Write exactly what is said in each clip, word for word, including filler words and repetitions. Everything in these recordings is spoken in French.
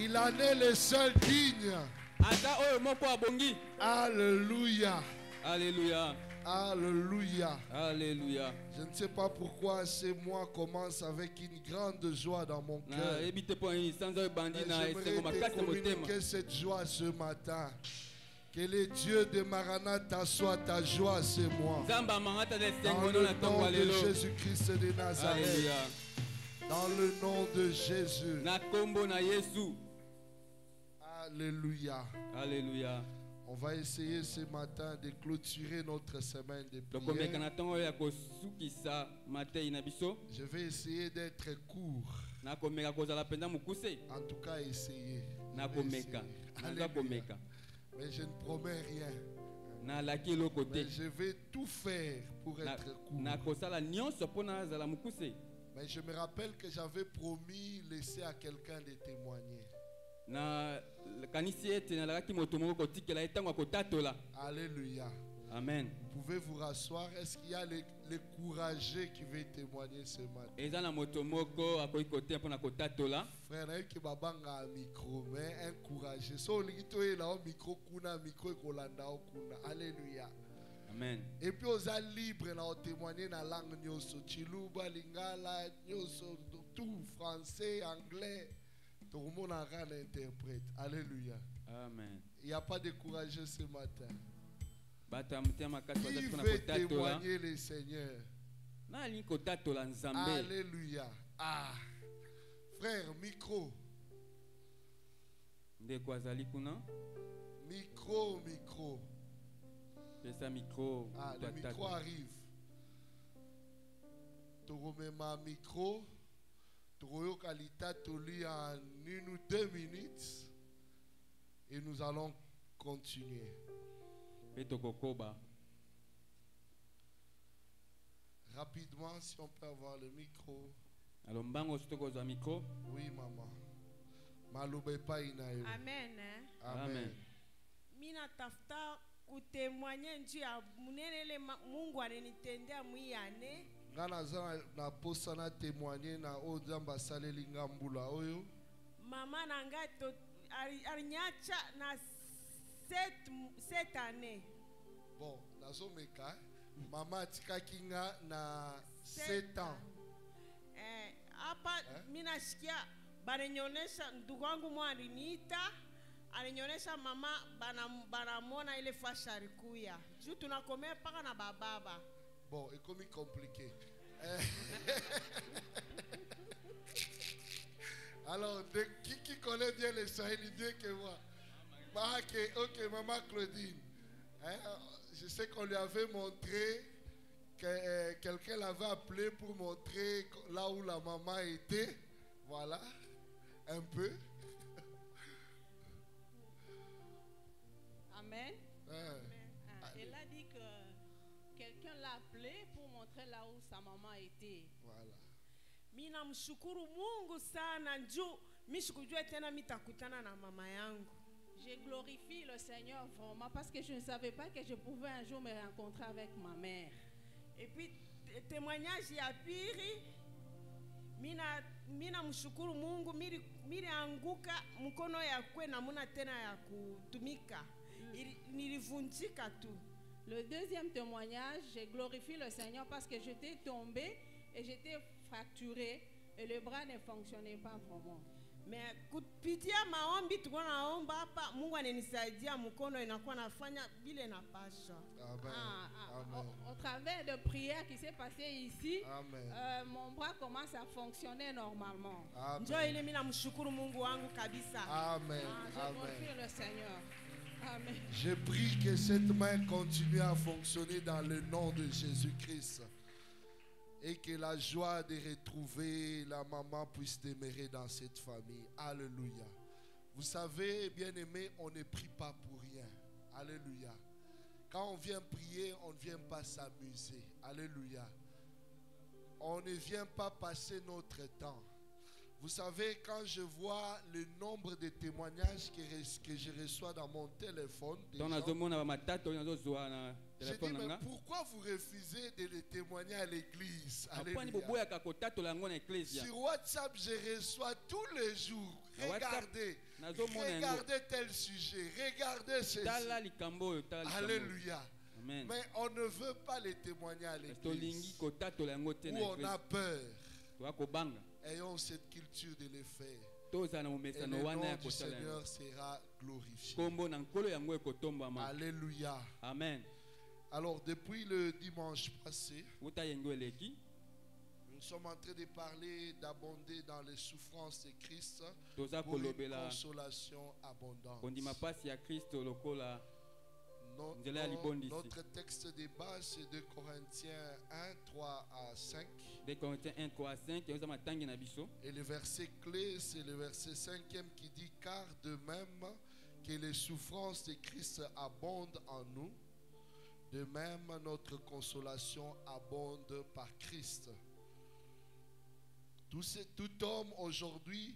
Il en est le seul digne. Alléluia. Alléluia. Alléluia. Alléluia. Je ne sais pas pourquoi ce mois commence avec une grande joie dans mon cœur. J'aimerais te communiquer cette joie ce matin. Que le Dieu de Maranatha soit ta joie ce mois. Dans le nom de Jésus-Christ de Nazareth. Dans le nom de Jésus. Alléluia. Alléluia. On va essayer ce matin de clôturer notre semaine de prière. Je vais essayer d'être court. En tout cas, essayer. Alléluia. Mais je ne promets rien. Mais je vais tout faire pour être court. Mais je me rappelle que j'avais promis laisser à quelqu'un de témoigner. Alléluia. Amen. Vous pouvez vous rasseoir. Est-ce qu'il y a les, les courageux qui veulent témoigner ce matin? Frère, qui babanga un micro, mais un courageux. So lito est là au micro kuna micro kolanda kuna. Alléluia. Amen. Et puis aux a libre là témoigner dans la langue nyoso, chiluba, lingala, nyoso, tout français, anglais. Tout le monde a un interprète. Alléluia. Amen. Il n'y a pas de courageux ce matin. Qui veut témoigner le Seigneur? Alléluia. Ah. Frère, micro. Micro, micro. Ah, le micro arrive. Tu remets ma micro. Tu remets Kalita Toli en une ou deux minutes. Et nous allons continuer. Rapidement, si on peut avoir le micro. Oui, maman. Maloube pa inayo. Amen. Amen. Mina tafuta kutemwanya njuu ya munene Mungu ananitendea mwiyane. Ngana zana na posa na témoigner na odamba saleli ngambula oyo. Mama nanga to arinyacha na sept sept années. Bon, nazo meka. Mama tika kinga na sept ans. Eh, hapa eh? Mina sikia bananyonesha ndugu wangu mwa aliniita. Alinyonesha mama bana banamona ile fasha alikuya. Juu tunakomea paka na bababa. Bon, c'est comme compliqué. Alors, de, qui, qui connaît bien les Swahili mieux que moi? Bah, okay, ok, maman Claudine. Hein, je sais qu'on lui avait montré que euh, quelqu'un l'avait appelé pour montrer là où la maman était. Voilà, un peu. Amen. Hein. Ah, elle a dit que quelqu'un l'a appelé pour montrer là où sa maman était. Voilà. Mina mshukuru Mungu sana njoo mishukujua tena mitakutana na mama yangu. Je glorifie le Seigneur vraiment parce que je ne savais pas que je pouvais un jour me rencontrer avec ma mère. Et puis témoignage ya pili mina mina mshukuru Mungu miri miri anguka mkono ya kwe na muna tena ya kutumika. Nilivunjika tu. Le deuxième témoignage, je glorifie le Seigneur parce que j'étais tombée et j'étais fracturée et le bras ne fonctionnait pas vraiment. Mais kupitia maombi tuko naomba hapa Mungu ananisaidia mkono inakuwa nafanya vile napasha. Amen. Ah, ah, Amen. Au, au travers de prières qui s'est passé ici, euh, mon bras commence à fonctionner normalement. Njoo ile mimi namshukuru Mungu wangu kabisa. Amen. Ah, je glorifie le Seigneur. Amen. Je prie que cette main continue à fonctionner dans le nom de Jésus-Christ. Et que la joie de retrouver la maman puisse demeurer dans cette famille. Alléluia. Vous savez, bien-aimés, on ne prie pas pour rien. Alléluia. Quand on vient prier, on ne vient pas s'amuser. Alléluia. On ne vient pas passer notre temps. Vous savez, quand je vois le nombre de témoignages que, que je reçois dans mon téléphone, des gens, je dis, mais pourquoi vous refusez de les témoigner à l'église? Sur WhatsApp, je reçois tous les jours, Na WhatsApp, regardez, nazomona yango. regardez tel sujet, regardez ceci. Tala likambo oyo, tala likambo oyo. Alléluia. Amen. Mais on ne veut pas les témoigner à Tolingi l'église kotatola yango te où na on a église. peur. Toa kobanga. Ayons cette culture de les faire. Toza na Et le momesano wana ya nom du kosala yango. Seigneur sera glorifié. Kombo na nkolo yango ekotombama. Alléluia. Amen. Alors, depuis le dimanche passé, Uta yengo eleki. nous sommes en train de parler d'abonder dans les souffrances de Christ Toza pour une kolobela consolation abondante. kondima pasi ya Kristo lokola No- Nzela ya no- libondisi. notre texte de base, c'est deux Corinthiens un, trois à cinq. deux Corinthiens un, trois à cinq. Yoza matangi na biso. Et le verset clé, c'est le verset cinquième qui dit « Car de même que les souffrances de Christ abondent en nous, de même notre consolation abonde par Christ. » Tout, ce- tout homme aujourd'hui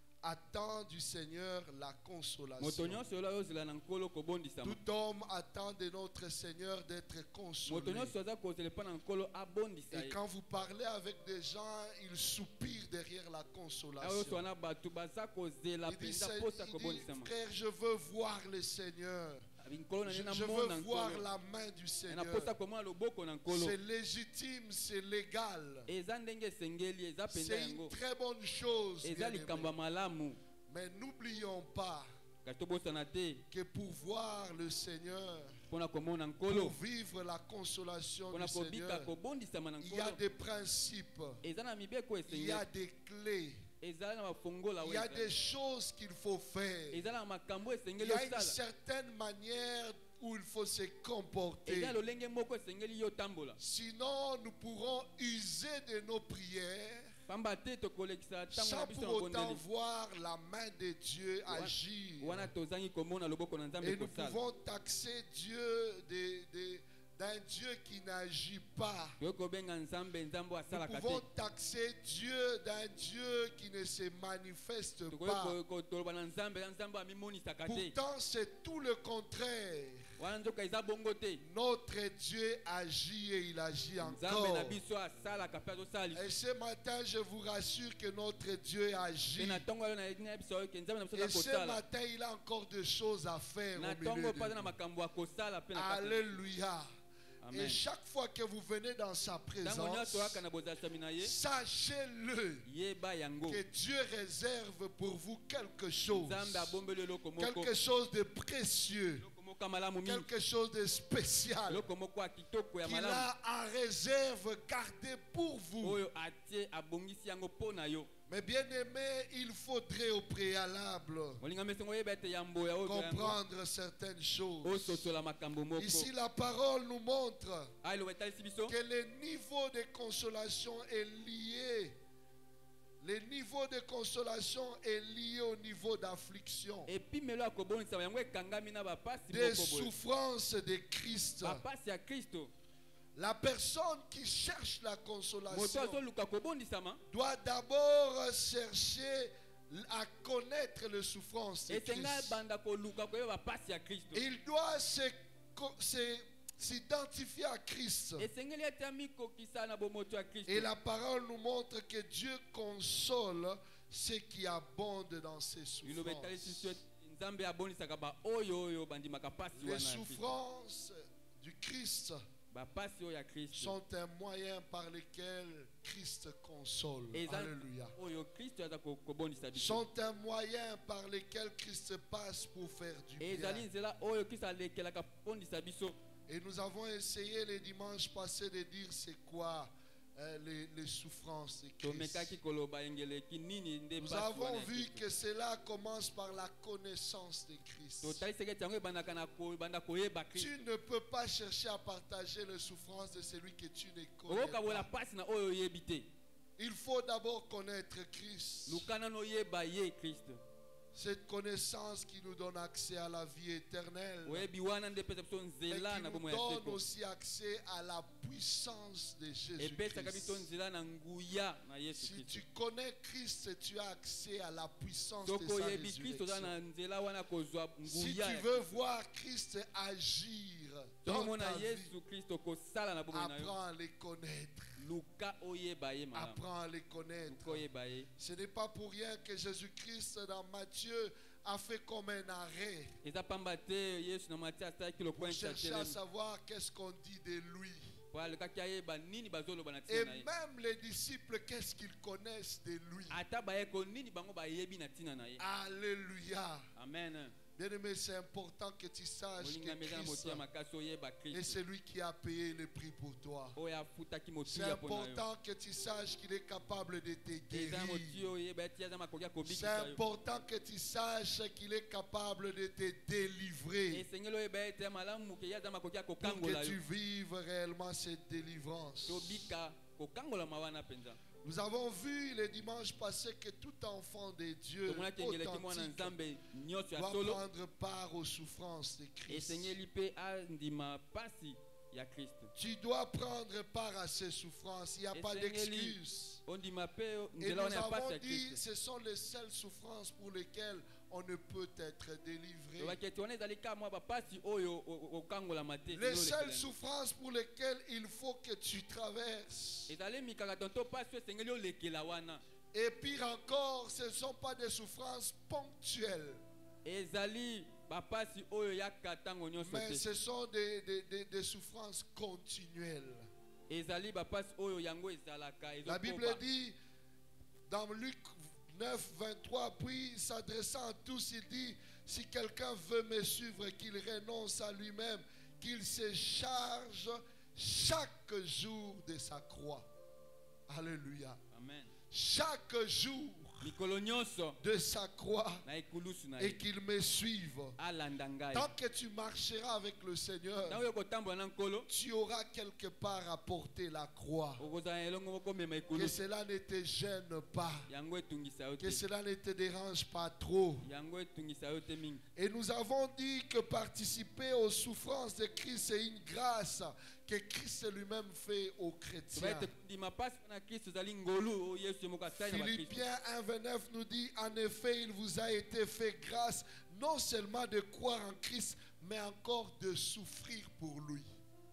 attend du Seigneur la Moto consolation. nyonso oyo ozela na nkolo kobondisama. Tout homme attend de notre Seigneur d'être Moto consolé. nyonso aza kozela epai na nkolo abondisa Et ye. quand vous parlez avec des gens, ils soupirent derrière la Ayo so consolation. wana bato baza kozela Il dit, mpenza C'est- mposa il dit, kobondisama. frère, je veux voir le Seigneur. Nkolo na Je, ye na je mona veux voir nkolo. la main du Na Seigneur. posa komona loboko na nkolo. C'est légitime, c'est légal. Eza ndenge esengeli, eza mpenza C'est une yango. très bonne chose. Eza bien-aimés. likambo ya malamu. Mais n'oublions pas Kasi tobosana te que pour voir le Seigneur, mpona komona pour nkolo. vivre la consolation Mpona du kobika Seigneur, kobondisama na il y a nkolo. des principes, Eza na mibeko il y a esengeli. des clés, Eza na mafongola il y a oyo des ezali. choses qu'il faut faire. Eza na makambo Il esengeli y a une osala. certaine manière où il faut se comporter. Eza lolenge moko esengeli yo tambola. Sinon, nous pourrons user de nos prières Pamba te tokolekisa ntango sans na biso pour na autant bondeli. voir la main de Dieu agir. Wana tozangi komona loboko na Nzambe Et nous kosala. pouvons taxer Dieu de- de- d'un Dieu qui n'agit pas. Toyei kobenga Nzambe Nzambe Nous asalaka pouvons te. taxer Dieu d'un Dieu qui ne se manifeste Tokoki pas. ko- ko- toloba na Nzambe na Nzambe amimonisaka te. Pourtant, c'est tout le contraire. Wana nzoka eza bongo te. Notre Dieu agit et il agit Nzambe na encore. biso asalaka mpe azosala lisusu. Et ce matin, je vous rassure que notre Dieu Mpe agit. na ntongo oyo na biso oyo ke Nzambe na biso Et aza ce kosala. matin, il a encore des choses à faire Na au ntongo milieu oyo mpe aza na de nous. makambo ya kosala mpe na kati. Alléluia. Et Amen. chaque fois que vous venez dans sa Ntango présence, nyonso oyaka na bozalami na ye, sachez-le yeba yango. que Dieu réserve pour vous quelque chose. Nzambe abombeli eloko moko. Quelque chose de précieux. Eloko moko ya malamu mingi. Quelque chose de spécial. Eloko moko ya kitoko ya Qu'il malamu. a en réserve gardé pour vous. Oyo atie abongisi yango mpo na yo. Mais bien aimé, il faudrait au préalable Molinga mesengo oyeba ete yambo ya oyo yango. comprendre certaines choses. Ososola makambo moko. Ici, la parole nous montre Ah, eloba etalisi biso. que le niveau de consolation est lié. Le niveau de consolation est lié au niveau d'affliction, Epimelo ya kobonisa yango ekangami na bapasi des moko boye. souffrances de Christ. Bapasi ya Kristo. La personne qui cherche la Moto consolation azoluka kobondisama. doit d'abord chercher à connaître les souffrances de Esenga Christ. banda koluka koyeba bapasi ya Kristo. Il doit se, co- se- s'identifier à Christ. Esengeli ete amikokisa na bomoto ya Kristo. Et la parole nous montre que Dieu console ceux qui abondent dans ses Iloba etalisi biso souffrances. ete Nzambe abondisaka ba oyo oyo bandimaka pasi Les wana ya Kristo. souffrances du Christ Bapasi oyo ya Kristo. sont un moyen par lequel Christ console. Eza Alléluia. oyo Kristo aza ko- kobondisa biso. Sont un moyen par lequel Christ passe pour faire du Ezali bien. nzela oyo Kristo alekelaka kobondisa biso. Et nous avons essayé les dimanches passés de dire c'est quoi euh, les, les souffrances de Christ. Tomekaki koloba engeleki nini nde Nous pasi avons wana ya vu Kristo. que cela commence par la connaissance de Christ. Totalisaki ete yango ebandaka na kobanda koyeba Tu Kristo. ne peux pas chercher à partager les souffrances de celui que tu ne connais Okokabola pas. pasi na oyo oyebi te. Il faut d'abord connaître Christ. Luka nano oyeba ye Kristo. Cette connaissance qui nous donne accès à la vie éternelle. Oyebi wana nde epesa biso Mais nzela qui na nous bomo ya donne seko. aussi accès à la puissance de Epesaka biso Jésus-Christ. nzela na nguya na Yesu Si Kristo. tu connais Christ, tu as accès à la puissance de Soko sa oyebi Kristo oza résurrection. na nzela wana kozwa Si nguya. tu ya veux Kristo. voir Christ agir dans Tomona ta vie, Yesu Kristo kosala na bomo na yo. apprends à les connaître. luka oyeba ye malamu. Apprends à les connaître. Luka oyeba ye. Ce n'est pas pour rien que Jésus-Christ dans Matthieu a fait comme un arrêt Eza pamba te Yesu na Matthieu asalaki pour lokola chercher à ntelemi. savoir qu'est-ce qu'on dit de lui. Po alukaki ayeba nini bazoloba na Et ntina na ye. même les disciples, qu'est-ce qu'ils connaissent de lui. Ata bayeko nini bango bayebi na ntina na ye. Alléluia. Amen. Bien-aimé, c'est important que tu saches Olinga que meza na Christ moto ya makasi oyeba est Kristo. celui qui a payé le prix pour toi. Oyo afutaki C'est motuya mpo na yo. important que tu saches qu'il est capable de te Eza guérir. motu oyeba eti aza makoki ya C'est kobikisa yo. important que tu saches qu'il est capable de te délivrer Esengeli oyeba ete malamu moke ye aza makoki ya pour kokangola que tu yo. vives réellement cette délivrance. Tobika kokangolama wana mpenza. Nous avons vu le dimanche passé que tout enfant de Dieu Tomonaki engeleki mwana authentique nzambe nyonso ya doit solo prendre part aux souffrances de Christ. esengeli mpe andima pasi ya Kristo. Tu dois prendre part à ces souffrances. Il n'y a pas Esengeli d'excuse. ondima mpe Et nzela nous wana ya pasi avons ya dit Kristo. ce sont les seules souffrances pour lesquelles on ne peut être délivré. tobaki ete wana ezali ka mwa bapasi oyo o- o- okangolama te. Les esengeli seules olekelani. souffrances pour lesquelles il faut que tu traverses. ezali mikaka tonto pasi oyo esengeli olekela wana. Et pire encore, ce ne sont pas des souffrances ponctuelles, ezali bapasi oyo yaka ntango nyonso mais te. ce sont des, des, des, des souffrances continuelles. ezali bapasi oyo yango ezalaka La Bible ezokoba. dit dans Luc neuf, vingt-trois, puis s'adressant à tous, il dit, si quelqu'un veut me suivre, qu'il renonce à lui-même, qu'il se charge chaque jour de sa croix. Alléluia. Amen. Chaque jour mikolo nyonso de sa croix na ekulusu na et ye qu'il me suive. alanda ngai. Tant que tu marcheras avec le Seigneur, ntango yo kotambola na nkolo tu auras quelque part à porter la croix. okozala na elongo moko mema Que ekulusu cela ne te gêne pas. yango etungisa yo Que te. cela ne te dérange pas trop. yango etungisa yo te mingi. Et nous avons dit que participer aux souffrances de Christ, c'est une grâce que Christ lui-même fait aux chrétiens. toba ete ndima pasi na kristo ezali ngolu oyo yesu ye moko asali na bakristo. Philippiens un, vingt-neuf nous dit, en effet, il vous a été fait grâce non seulement de croire en Christ, mais encore de souffrir pour lui.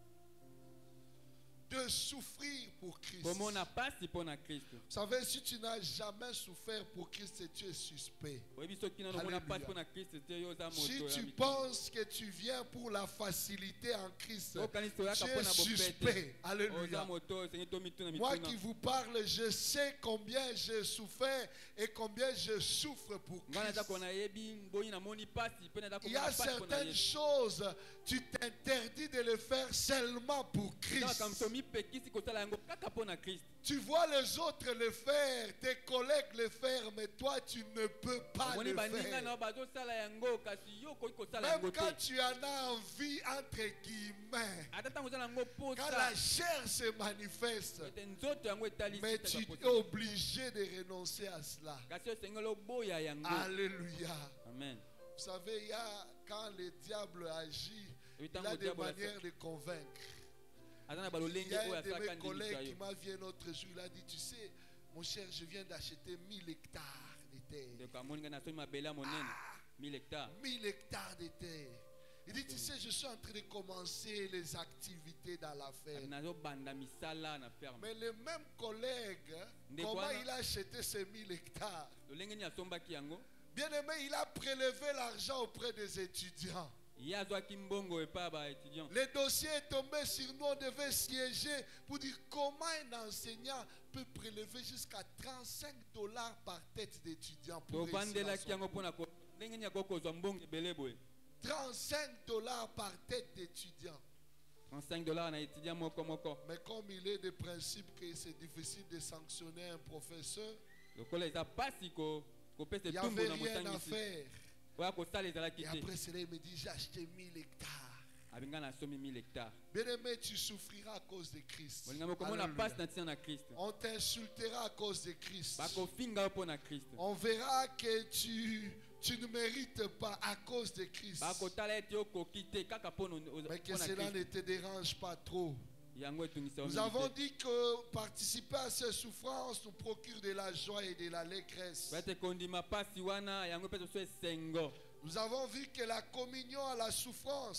De souffrir pour Christ. komona pasi mpo na kristo. Vous savez, si tu n'as jamais souffert pour Christ, tu es suspect. oyebi soki nano omona Alléluia. pasi mpo na kristo te yo oza Si moto ya tu mikili. penses que tu viens pour la facilité en Christ, okanisi tu toyaka mpo es na bopete. suspect. oza Alléluia. moto oyo esengi tomituna Moi mituna. qui vous parle, je sais combien j'ai souffert et combien je souffre pour ngai naza Christ. kona yebi mbonyi namoni pasi mpe naza Il y a komona pasi mpo na certaines yesu. choses, tu t'interdis de les faire seulement pour kaka Christ. moto mipekisi kosala yango kaka mpo na kristo. Tu vois les autres le faire, tes collègues le faire, mais toi tu ne peux pas omoni le baninga faire. na yo bazosala yango kasi yo okoki kosala Même yango quand te. tu en as envie, entre guillemets, ata ntango oza na yango quand posa la chair se manifeste, ete nzoto yango etali mais sika tu za es posa. obligé de renoncer à cela. kasi osengeli oboya yango. Alléluia. amen. Vous savez, il y a, quand le diable agit, Oui, il tant a que des diable a manières de convaincre. aza na Il balolenge y a oyo un de asalaka mes ndimisa collègues qui yo. m'a vu un autre jour, il a dit, tu sais, mon cher, je viens d'acheter mille hectares de terre. ndeko amoni ngai nasomi mabele ya monene mille hectare. mille hectares de terre. Il dit, tu sais, je suis en train de commencer les activités dans la ferme. nazobanda misala na ferme. Mais le même collègue, Ndé comment quoi, il a acheté ces mille hectares? lolenge nini asombaki yango. Bien aimé, il a prélevé l'argent auprès des étudiants. ye azwaki mbongo epai ya baétudiant. Le dossier est tombé sur nous, on devait siéger pour dire comment un enseignant peut prélever jusqu'à trente-cinq dollars par tête d'étudiant pour réussir à tovandelaki son yango cours. mpona ko- ndenge nini akoki kozwa mbongo ebele boye. trente-cinq dollars par tête d'étudiant. trente-cinq dollars na étudiant moko moko. Mais comme il est de principe que c'est difficile de sanctionner un professeur, lokola eza pasi ko- kopesa il n'y etumbu avait na rien à motangisi faire. oya kosala ezalaki Et te. après cela, il me dit, j'ai acheté mille hectares. abenga nasomi mille hectare. Bien aimé, tu souffriras à cause de Christ. olinga mokomona Alléluia. pasi na ntina na kristo. On t'insultera à cause de Christ. bakofinga yo mpo na kristo. On verra que tu, tu ne mérites pas à cause de Christ. bakotala ete okoki te kaka mpo na Mais que mpo na cela ne kristo. te dérange pas trop. yango etungisa yo Nous mingi avons te. dit que participer à ces souffrances nous procure de la joie et de l'allégresse. bate kondima pasi wana yango mpe toso esengo. Nous avons vu que la communion à la souffrance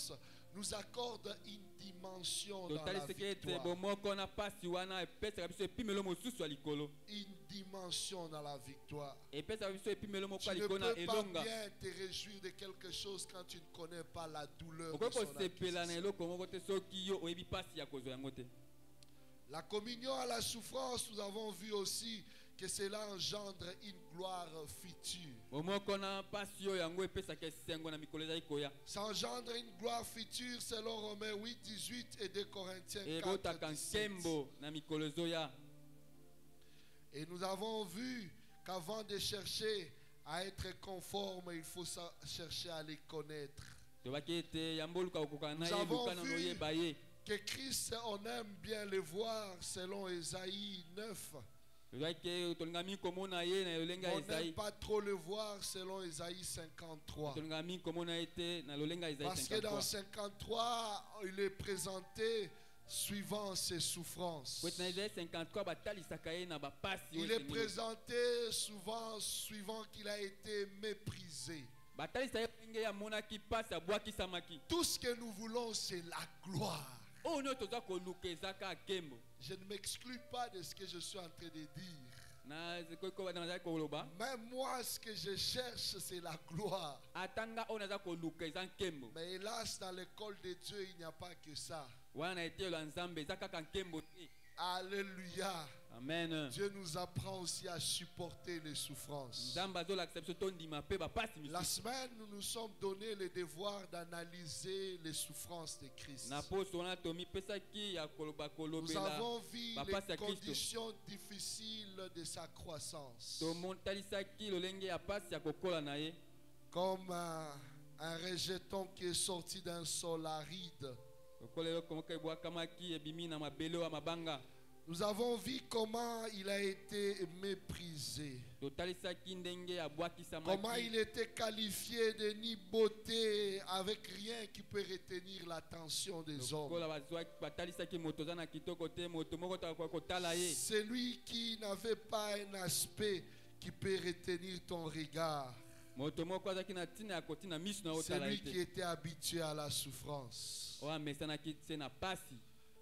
nous accorde une dimension dans la totalisaki ete victoire. bomoko na pasi wana epesaka biso epimelo mosusu ya likolo Une dimension dans la victoire. epesaka biso epimelo moko Tu ya ne likolo na peux pas elonga bien te réjouir de quelque chose quand tu ne connais pas la douleur de okoki son kosepela na acquisition. eloko moko te soki yo oyebi pasi ya kozwa yango te. La communion à la souffrance, nous avons vu aussi que cela engendre une gloire future. bomoko na pasi oyo yango epesaka esengo na mikolo ezali koya Ça engendre une gloire future selon Romains huit, dix-huit et deux Corinthiens quatre, ebotaka dix-sept. nkembo na mikolo ezoya. Et nous avons vu qu'avant de chercher à être conforme, il faut sa- chercher à les connaître. tobaki ete yango oluka okokana na Nous ye avons luka na vu oyeba ye. Que Christ, on aime bien le voir selon Ésaïe neuf. tozwaki tolingami komona ye na lolenga ya On n'aime Esaïe. pas trop le voir selon Ésaïe cinquante-trois. tolingami komona ye te na lolenga ya Esaïe Parce que dans cinquante-trois. cinquante-trois, il est présenté suivant ses souffrances. Kwete na Esaïe cinquante-trois batalisaka ye na bapasi oyo Il est esengeli. présenté souvent suivant qu'il a été méprisé. batalisa ye ndenge amonaki pasi abwakisamaki. Tout ce que nous voulons, c'est la gloire. oyo nyonso toza koluka ezaka nkembo Je ne m'exclus pas de ce que je suis en train de dire. na kokoba nazali koloba Même moi, ce que je cherche, c'est la gloire. atanga oyo naza koluka eza nkembo. Mais hélas, dans l'école de Dieu, il n'y a pas que ça. wana na etelo ya nzambe eza kaka nkembo te. Alléluia. amen. Dieu nous apprend aussi à supporter les souffrances. nzambe azolakisa biso tondima mpe bapasi La misusu. semaine, nous nous sommes donné le devoir d'analyser les souffrances de Christ. na poso wana tomipesaki ya koloba Nous kolobela avons vu Papa, les c'est Christ. conditions difficiles de sa croissance. tomotalisaki lolenge ya pasi ya kokola na ye Comme euh, un rejeton qui est sorti d'un sol aride. lokola eloko moko ebwakamaki ebimi na mabele oyo ya mabanga. Nous avons vu comment il a été méprisé. totalisaki ndenge Comment abwakisamaki il était qualifié de ni beauté avec rien qui peut retenir l'attention des hommes. lokola bazwaki- batalisaki moto oza na kitoko te moto moko tokoka kotala ye. Celui qui n'avait pas un aspect qui peut retenir ton regard. moto moko azalaki na ntina ya kotina miso na otala ye Celui qui te était habitué à la souffrance. oyo amesanaki se na pasi.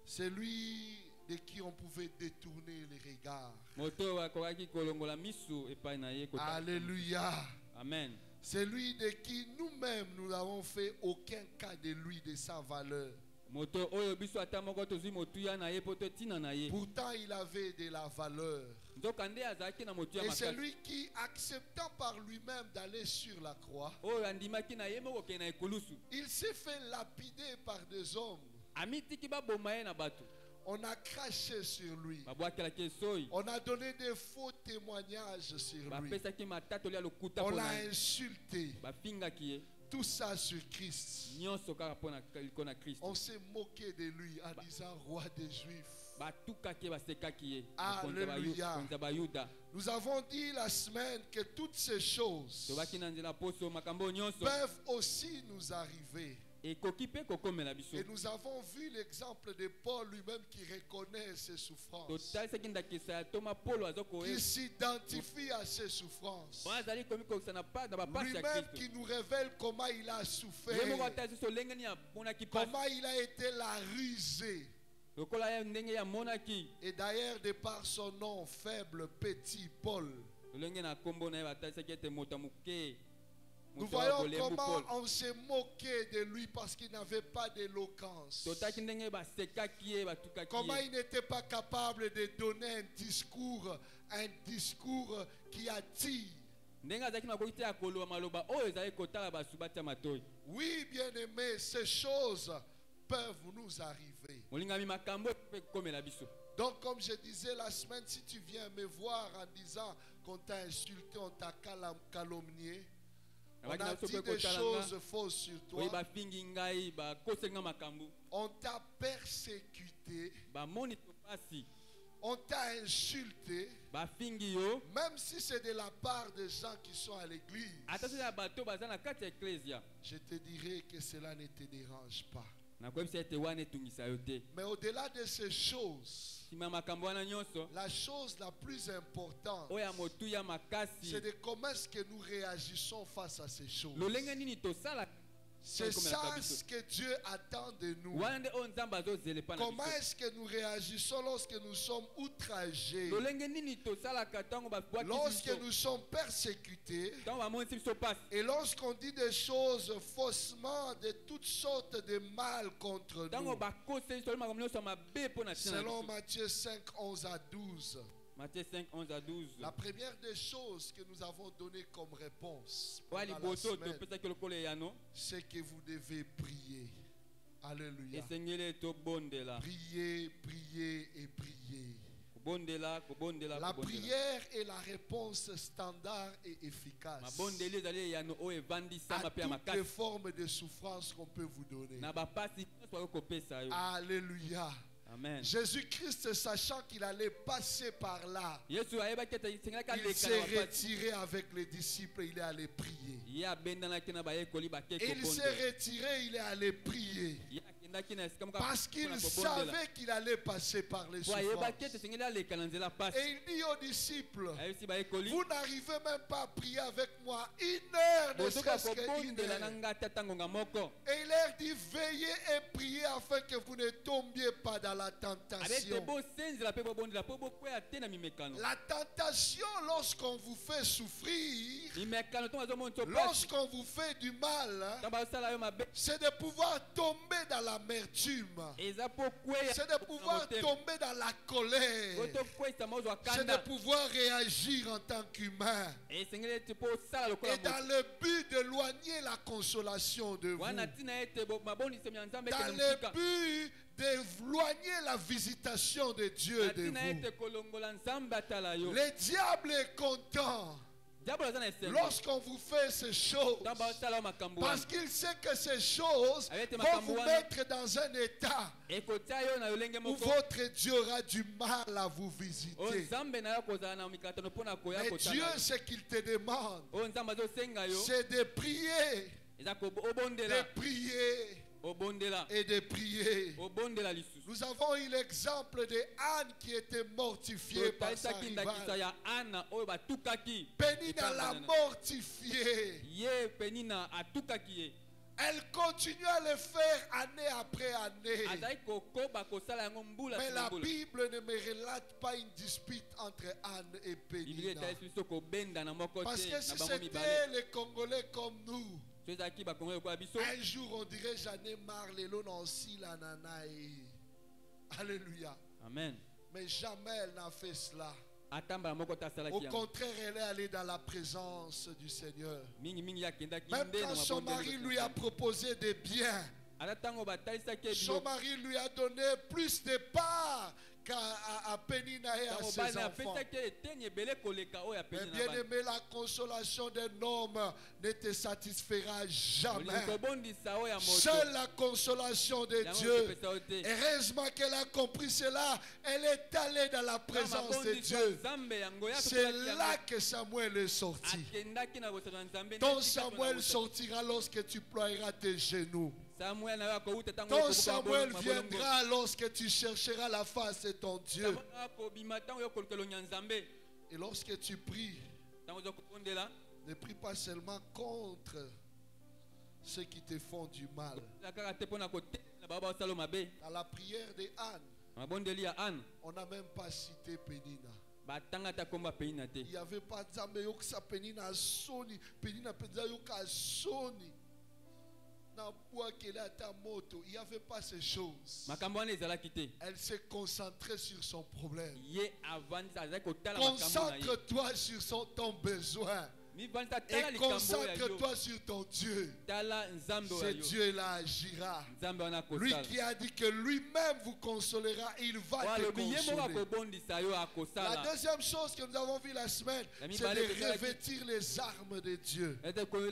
Celui de qui on pouvait détourner les regards. moto oyo akokaki kolongola miso epai na ye kotala. Alléluia. amen. Celui de qui nous-mêmes nous n'avons fait aucun cas de lui, de sa valeur. moto oyo biso ata moko tozwi motuya na ye mpo totina na ye. Pourtant, il avait de la valeur. nzoka nde azalaki na motuya Et makasi celui qui, acceptant par lui-même d'aller sur la croix, oyo andimaki na ye moko okende na ekulusu il s'est fait lapider par des hommes. amitiki baboma ye na bato On a craché sur lui. babwakelaki esoi On a donné des faux témoignages sur lui. bapesaki matatoli ya lokuta On mpo l'a na ye insulté. bafingaki ye Tout ça sur Christ. nyonso kaka mpo na liko na kristo On s'est moqué de lui en disant roi des Juifs. batukaki ye basekaki ye Alléluia. konza bayuda. Nous avons dit la semaine que toutes ces choses tobaki na nzela poso makambo oyo nyonso peuvent aussi nous arriver. ekoki mpe kokomela biso. Et nous avons vu l'exemple de Paul lui-même qui reconnaît ses souffrances, totalisaki ndakisa ya toma polo aza qui koye s'identifie à ses souffrances. oyo azali komikokisa na pa- na bapasi ya Lui-même kristo qui nous révèle comment il a ye moko souffert, atali biso lenge nini amonaki pasi comment il a été la rusée. lokola ye ndenge yamonaki Et d'ailleurs, de par son nom faible, petit Paul, lolenge na nkombo na ye batalisaki ete moto ya moke nous moto ya voyons bolembu comment Paul. on s'est moqué de lui parce qu'il n'avait pas d'éloquence. totaki ndenge basekaki ye batukaki Comment ye il n'était pas capable de donner un discours, un discours qui attire. ndenge azalaki na koki te ya koloba maloba oyo ezali kotala basu batya matoi. Oui, bien-aimés, ces choses peuvent nous arriver. molingami makambo mpe kokomela biso. Donc, comme je disais la semaine, si tu viens me voir en disant qu'on t'a insulté, on t'a calam- calomnié, on a dit des choses fausses sur oyo toi, bafingi ngai bakoseli nga makambo on t'a persécuté, bamoni to pasi on t'a insulté, bafingi yo même si c'est de la part des gens qui sont à l'église, ata soki ya bato baza na kati ya eklesia je te dirai que cela ne te dérange pas. nakoyebisa ete wana etungisa yo te. Mais au-delà de ces choses, nsima ya makambo wana nyonso la chose la plus importante, oyo ya motuya c'est makasi de comment est-ce que nous réagissons face à ces choses. lolenge nini tosala C'est ça ce que Dieu attend de nous. Comment est-ce que nous réagissons lorsque nous sommes outragés, lorsque nous sommes persécutés, et lorsqu'on dit des choses faussement, de toutes sortes de mal contre nous? Selon Matthieu cinq, onze à douze. Matthieu cinq, onze à douze. La première des choses que nous avons donné comme réponse pendant la semaine, c'est que vous devez prier. Alléluia. Prier, prier et prier. La prière est la réponse standard et efficace à toutes les formes de souffrance qu'on peut vous donner. Alléluia. Amen. Jésus-Christ, sachant qu'il allait passer par là, il s'est retiré avec les disciples et il est allé prier. Et il s'est retiré, il est allé prier. Parce qu'il savait qu'il allait passer par les souffrances. Et il dit aux disciples, vous n'arrivez même pas à prier avec moi une heure, ne serait-ce qu'une heure. Et il leur dit, veillez et priez afin que vous ne tombiez pas dans la tentation. La tentation, lorsqu'on vous fait souffrir, lorsqu'on vous fait du mal, c'est de pouvoir tomber dans la l'amertume, c'est de pouvoir tomber dans la colère, c'est de pouvoir réagir en tant qu'humain, et dans le but d'éloigner la consolation de vous, dans le but d'éloigner la visitation de Dieu de vous. Le diable est content lorsqu'on vous fait ces choses, parce qu'il sait que ces choses vont vous mettre dans un état où votre Dieu aura du mal à vous visiter. Mais Dieu, ce qu'il te demande, c'est de prier, de prier et de prier. Nous avons eu l'exemple de Anne qui était mortifiée par sa rivale. Pénina l'a mortifiée. Elle continue à le faire année après année. Mais la Bible ne me relate pas une dispute entre Anne et Pénina. Parce que si c'était les Congolais comme nous, un jour on dirait j'en ai marre, les lots aussi la nanaï. Alléluia. Amen. Mais jamais elle n'a fait cela. Au contraire, elle est allée dans la présence du Seigneur. Même quand son mari lui a proposé des biens, son mari lui a donné plus de parts qu'à Pénina et à ses enfants. Mais bien aimé, la consolation d'un homme ne te satisfera jamais. Seule la consolation de Dieu. Heureusement qu'elle a compris cela. Elle est allée dans la présence de Dieu. C'est là que Samuel est sorti. Ton Samuel sortira lorsque tu ploieras tes genoux. Ton Samuel viendra lorsque tu chercheras la face de ton Dieu. Et lorsque tu pries, ne prie pas seulement contre ceux qui te font du mal. Dans la prière de Anne, on n'a même pas cité Pénina. Il n'y avait pas de Yoksa Pénina Soni. Pénina Yoka Soni. Il n'y avait pas ces choses. Elle s'est concentrée sur son problème. Concentre-toi sur son, ton besoin. Et concentre-toi sur ton Dieu. Ce Dieu-là agira. Lui qui a dit que lui-même vous consolera, il va te consoler. La deuxième chose que nous avons vue la semaine, c'est de revêtir les armes de Dieu.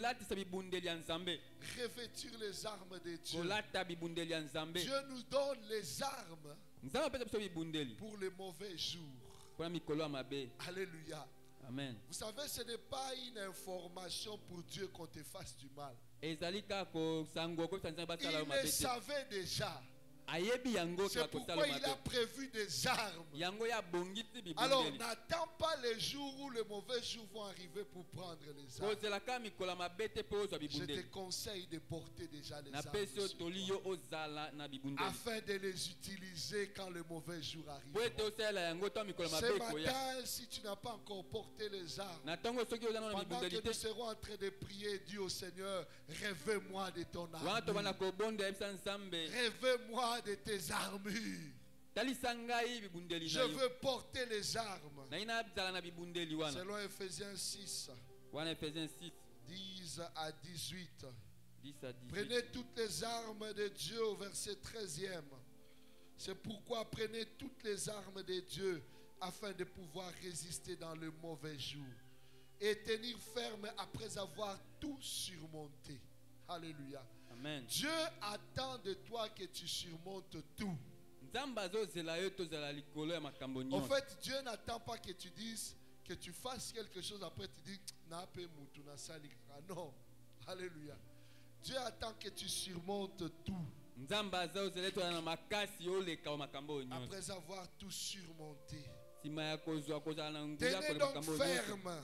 Revêtir les armes de Dieu. Dieu nous donne les armes pour les mauvais jours. Alléluia. Amen. Vous savez, ce n'est pas une information pour Dieu qu'on te fasse du mal. Il le savait déjà. ayebi yango C'est pourquoi il a prévu des armes. yango ya bongisi Alors bibundeli n'attends pas les jours où les mauvais jours vont arriver pour prendre les armes. kozelaka mikolo mabe te mpe ozwa Je te bibundeli conseille de porter déjà les armes napesi yo sur toli toi, yo ozala na bibundeli afin de les utiliser quand le mauvais jour po ete arrive. osalela yango to mikolo Ce mabe ekoya matin, si tu n'as pas encore porté les armes, na ntongo soki oza nano na pendant que bibundeli nous te serons en train de prier, dis au Seigneur, rêve-moi de ton wana tobanda armure. kobonda yebisa nzambe Rêve-moi de tes armures. talisa ngai bibundeli Je na yo veux porter les armes. nayi nazala na bibundeli wana Selon Ephésiens six, wana Ephésiens six dix à dix-huit. dix à dix-huit. Prenez toutes les armes de Dieu au verset treizième. C'est pourquoi prenez toutes les armes de Dieu afin de pouvoir résister dans le mauvais jour et tenir ferme après avoir tout surmonté. Alléluia. Amen. Dieu attend de toi que tu surmontes tout. nzambe azozela yo tozala likolo ya makambo En nyonso fait, Dieu n'attend pas que tu dises, que tu fasses quelque chose, après tu dis, na pe mutu na sali. Ah non. Alléluia. Dieu attend que tu surmontes tout. nzambe azozela tozala na makasi oleka wa makambo oyo nyonso Après avoir tout surmonté. nsima ya kozwa kozala na nguya Tenez kola donc makambo oyo nyonso ferme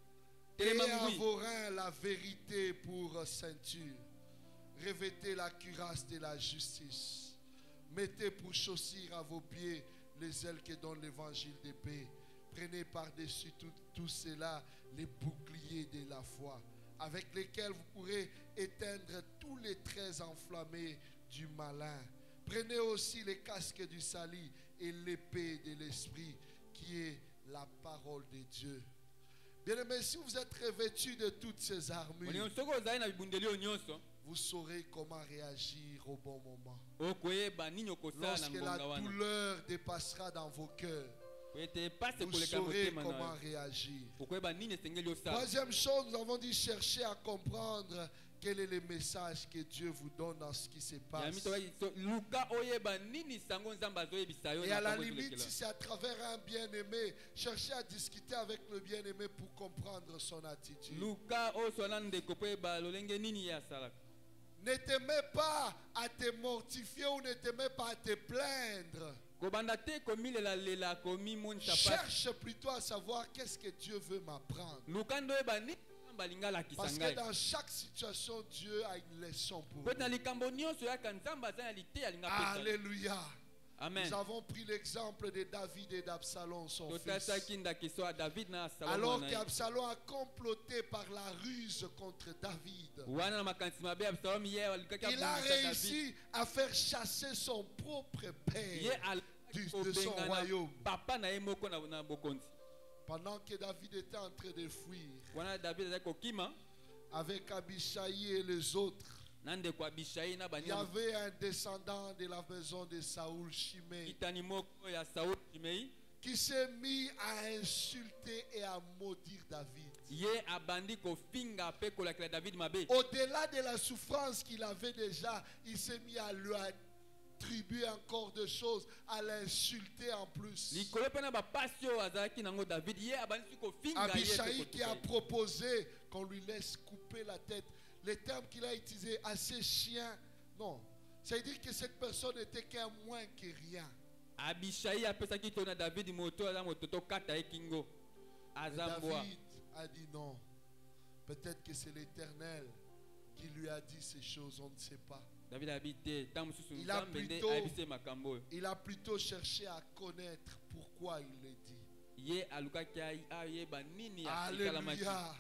et telema à ngwi vos reins la vérité pour ceinture. Revêtez la cuirasse de la justice. Mettez pour chaussures à vos pieds les ailes que donne l'évangile de paix. Prenez par-dessus tout, tout cela les boucliers de la foi, avec lesquels vous pourrez éteindre tous les traits enflammés du malin. Prenez aussi les casques du salut et l'épée de l'esprit, qui est la parole de Dieu. Bien-aimés, si vous êtes revêtus de toutes ces armures, olingo soki ozali na bibundeli oyo nyonso vous saurez comment réagir au bon moment. okoyeba nini okosala na Lorsque ngonga la wana douleur dépassera dans vos cœurs, po ete epasi vous koleka saurez motema comment na yo réagir. okoyeba nini esengeli osala Troisième chose, nous avons dit chercher à comprendre quel est le message que Dieu vous donne dans ce qui se ya passe. mitoki so luka oyeba nini sango nzambe azoyebisa yo Et na à la makambo limite, etolekela. si c'est à travers un bien-aimé, cherchez à discuter avec le bien-aimé pour comprendre son attitude. luka oyo so na ndeko po yeba lolenge nini ye asalaka Ne te mets pas à te mortifier ou ne te mets pas à te plaindre. kobanda te komilelalela komimonisa pasi Cherche plutôt à savoir qu'est-ce que Dieu veut m'apprendre. luka nde oyeba nini nzambe alingi alakisa Parce que ngai dans chaque situation, Dieu a une leçon pour po ete na nous. likambo nyonso yaka nzambe aza na lite alingi apesa Alléluia. amen Nous avons pris l'exemple de David et d'Absalom, son fils. totasaki ndakiso ya david na salomo Alors na ye qu'Absalom a comploté par la ruse contre David, wana na makanisi mabe ya absalomu ye alikaki il a abundisa david réussi à faire chasser son propre ye père du- alaki de son kobengana royaume. papa na ye moko na na bokonzi Pendant que David était en train de fuir wana david azali kokima avec Abishai et les autres, na ndeko abishai na il y bani avait un descendant de la maison de Saoul, Shimei, kitani moko ya sauli shimei qui s'est mis à insulter et à maudire David. ye abandi kofinga mpe kolakela david mabe Au-delà de la souffrance qu'il avait déjà, il s'est mis à lui attribuer encore de choses, à l'insulter en plus. likolo mpe na bapasi oyo azalaki nango david ye abandisi kofinga ye Abishai mpe qui a kotuka ye. proposé qu'on lui laisse couper la tête. Le terme qu'il a utilisé, assez chien, non. C'est-à-dire que cette personne n'était qu'un moins que rien. abishai apesaki to na david moto aza moto tokata ye kingo Mais aza mbwa David a dit non. Peut-être que c'est l'Éternel qui lui a dit ces choses, on ne sait pas. david abi te ntango mosusu Il a nzambe nde plutôt- ayebisi ye makambo oyo Il a plutôt cherché à connaître pourquoi il le dit. ye alukaki ay- ayeba nini ya- ekalamaki Alléluia.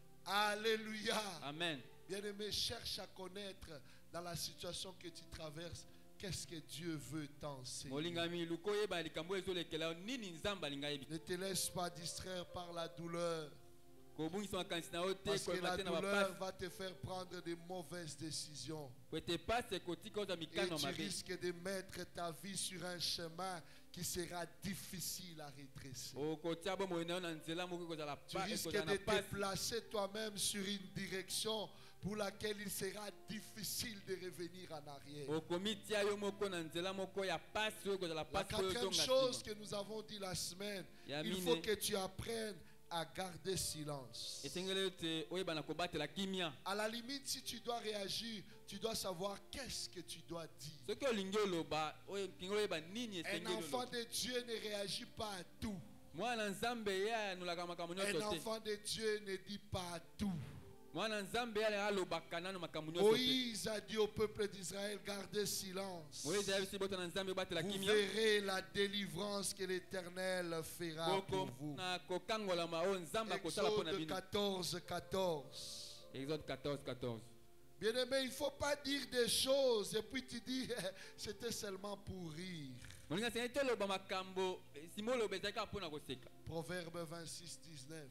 Alléluia. amen Bien-aimé, cherche à connaître dans la situation que tu traverses, qu'est-ce que Dieu veut t'enseigner. molingami luka oyeba likambo oyo ezolekela yo nini nzambe alingi ayebisa Ne te laisse pas distraire par la douleur, kobungisa makanisi na yo te parce que koyeba la te na douleur bapasi va te faire prendre de mauvaises décisions. po ete pasi ekotika ozwa Et mikano tu mabe risques de mettre ta vie sur un chemin qui sera difficile à redresser. okotia bomoi na yo na nzela moko ekozala Tu pa- risques ekozala de na te pasi placer toi-même sur une direction pour laquelle il sera difficile de revenir en arrière. okomitia yo moko na nzela moko ya pasi oyo ekozala La pasi oyo quatrième ozonga chose nsima que nous avons dit la semaine, Ya il mine. faut que tu apprennes à garder silence. esengeli ete oyebana kobatela kimia. À la limite, si tu dois réagir, tu dois savoir qu'est-ce que tu dois dire. Soki olingi oloba olingi oyeba nini Un esengeli enfant oloba. de Dieu ne réagit pas à tout. Mwana nzambe ye ayanulaka makambo Un nyonso te. enfant de Dieu ne dit pas à tout. Mwana nzambe ye alobaka nano makambo nyonso te. Moïse a dit au peuple d'Israël, gardez silence. Moïse ayebisi boto na nzambe obatela Vous kimia. verrez la délivrance que l'Éternel fera pour vous. na kokangolama oyo nzambe akosala mpo na Exode bino. quatorze, quatorze. Exode quatorze, quatorze. Bien-aimé, il ne faut pas dire des choses et puis tu dis, c'était seulement pour rire. molinga sengeli toloba makambo sima oloba ezalaki kaka mpo na koseka. Proverbe vingt-six, dix-neuf.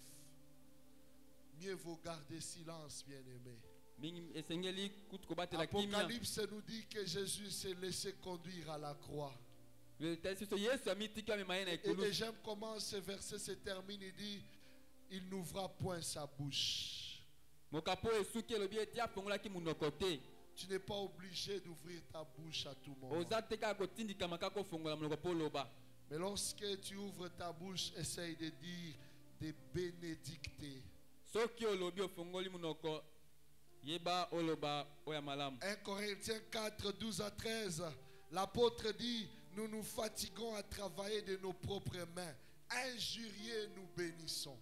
Mieux vaut garder silence, bien-aimé. mingi esengeli kutu kobatela kimia. Apocalypse nous dit que Jésus s'est laissé conduire à la croix. tali so yesu amitiki amema ye na Et, ekulu. et j'aime comment ce verset se termine. Il dit, il n'ouvra point sa bouche. mokapo esuki elobi ete afongolaki monoko te. Tu n'es pas obligé d'ouvrir ta bouche à tout moment. oza te kaka kotindikama kaka ofongola monoko mpo oloba. Mais lorsque tu ouvres ta bouche, essaye de dire, de bénédicter. soki olobi ofongoli monoko yeba oloba oya malamu. un Corinthiens quatre, douze à treize. L'apôtre dit, nous nous fatiguons à travailler de nos propres mains. Injuriés, nous bénissons.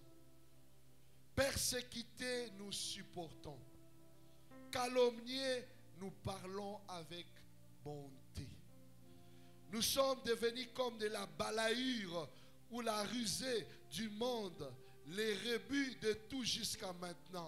Persécutés, nous supportons. Calomniés, nous parlons avec bonté. Nous sommes devenus comme de la balahure ou la rusée du monde, les rebuts de tout jusqu'à maintenant.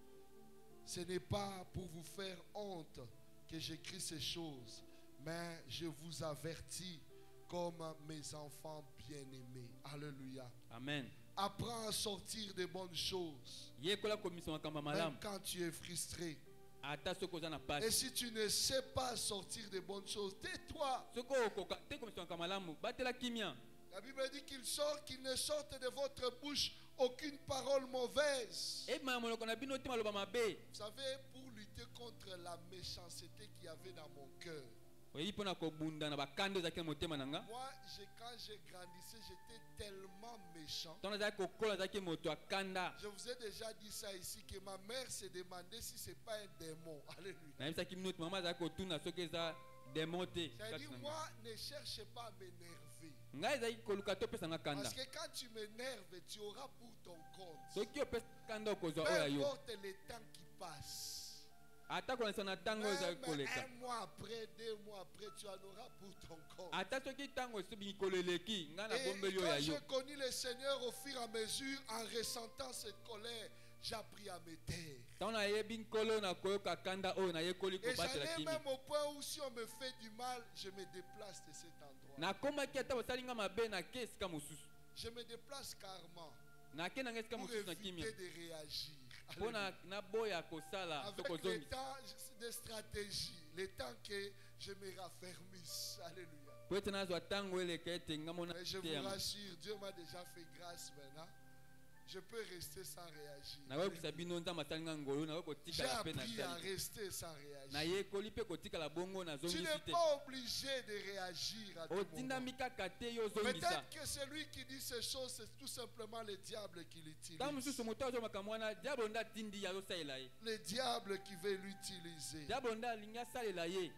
Ce n'est pas pour vous faire honte que j'écris ces choses, mais je vous avertis comme mes enfants bien-aimés. Alléluia. Amen. Apprends à sortir de bonnes choses, yekola komisa makambo même malamu quand tu es frustré. ata soki oza na Et pasi. si tu ne sais pas sortir de bonnes choses, tais-toi. soki okoka te komisa makambo malamu batela kimia. La Bible dit qu'il sort, qu'il ne sorte de votre bouche aucune parole mauvaise. eyebima na monoko na bino te maloba mabe. Vous savez, pour lutter contre la méchanceté qu'il y avait dans mon cœur, oyebi mpo na kobunda na bakande ezalaki na motema na nga. moi, je- quand j'ai grandissé, j'étais tellement méchant. ntango nazalaki kokola azalaki moto akanda. Je vous ai déjà dit ça ici, que ma mère s'est demandé si ce n'est pas un démon. Alléluia. nayebisaki bino ete mama azalaki kotuna soki eza demo te. J'ai kati dit, na nga. moi, ne cherche pas à m'énerver. ngai ezalaki koluka te opesa nga kanda. Parce que quand tu m'énerves, tu auras pour ton compte. soki opesa kanda okozwa Peu oyo ya yo. importe le temps qui passe. ata kolakisa na ntango oyo ezalaki Même koleka. un mois après, deux mois après, tu en auras pour ton compte. ata soki ntango esobi mikolo eleki ngai Et nabombeli oyo ya quand yo. j'ai connu le Seigneur au fur et à mesure, en ressentant cette colère, j'ai appris à me taire. ntango nayebi nkolo na koyoka kanda oyo nayekoli Et j'en kobatela ai kimi. même au point où si on me fait du mal, je me déplace de cet endroit. nakomaki ata basali nga mabe nake esika mosusu. Je me déplace carrément nake nanga esika pour mosusu na kimia éviter de réagir. mpo na naboya kosala to Avec le kozongisa temps de stratégie, le temps que je me raffermisse. Alléluia. po ete nazwa ntango eleka ete nga mona Mais je te vous ya ma- rassure, Dieu m'a déjà fait grâce maintenant. Je peux rester sans réagir. nakoyebisa bino nzambe asali nga ngolu nakoki J'ai kotikala mpe appris à nasali rester sans réagir. nayekoli mpe kotikala bongo Tu nazongisi n'es te. pas obligé de réagir à tout moment. otindami kaka te yo ozongisa. Peut-être que celui qui dit ces choses, c'est tout simplement le diable qui l'utilise. ntango mosusu moto azo makambo wana diabolo nde atindi ye azosalela ye. Le diable qui veut l'utiliser. diabolo nde alingi asalela ye.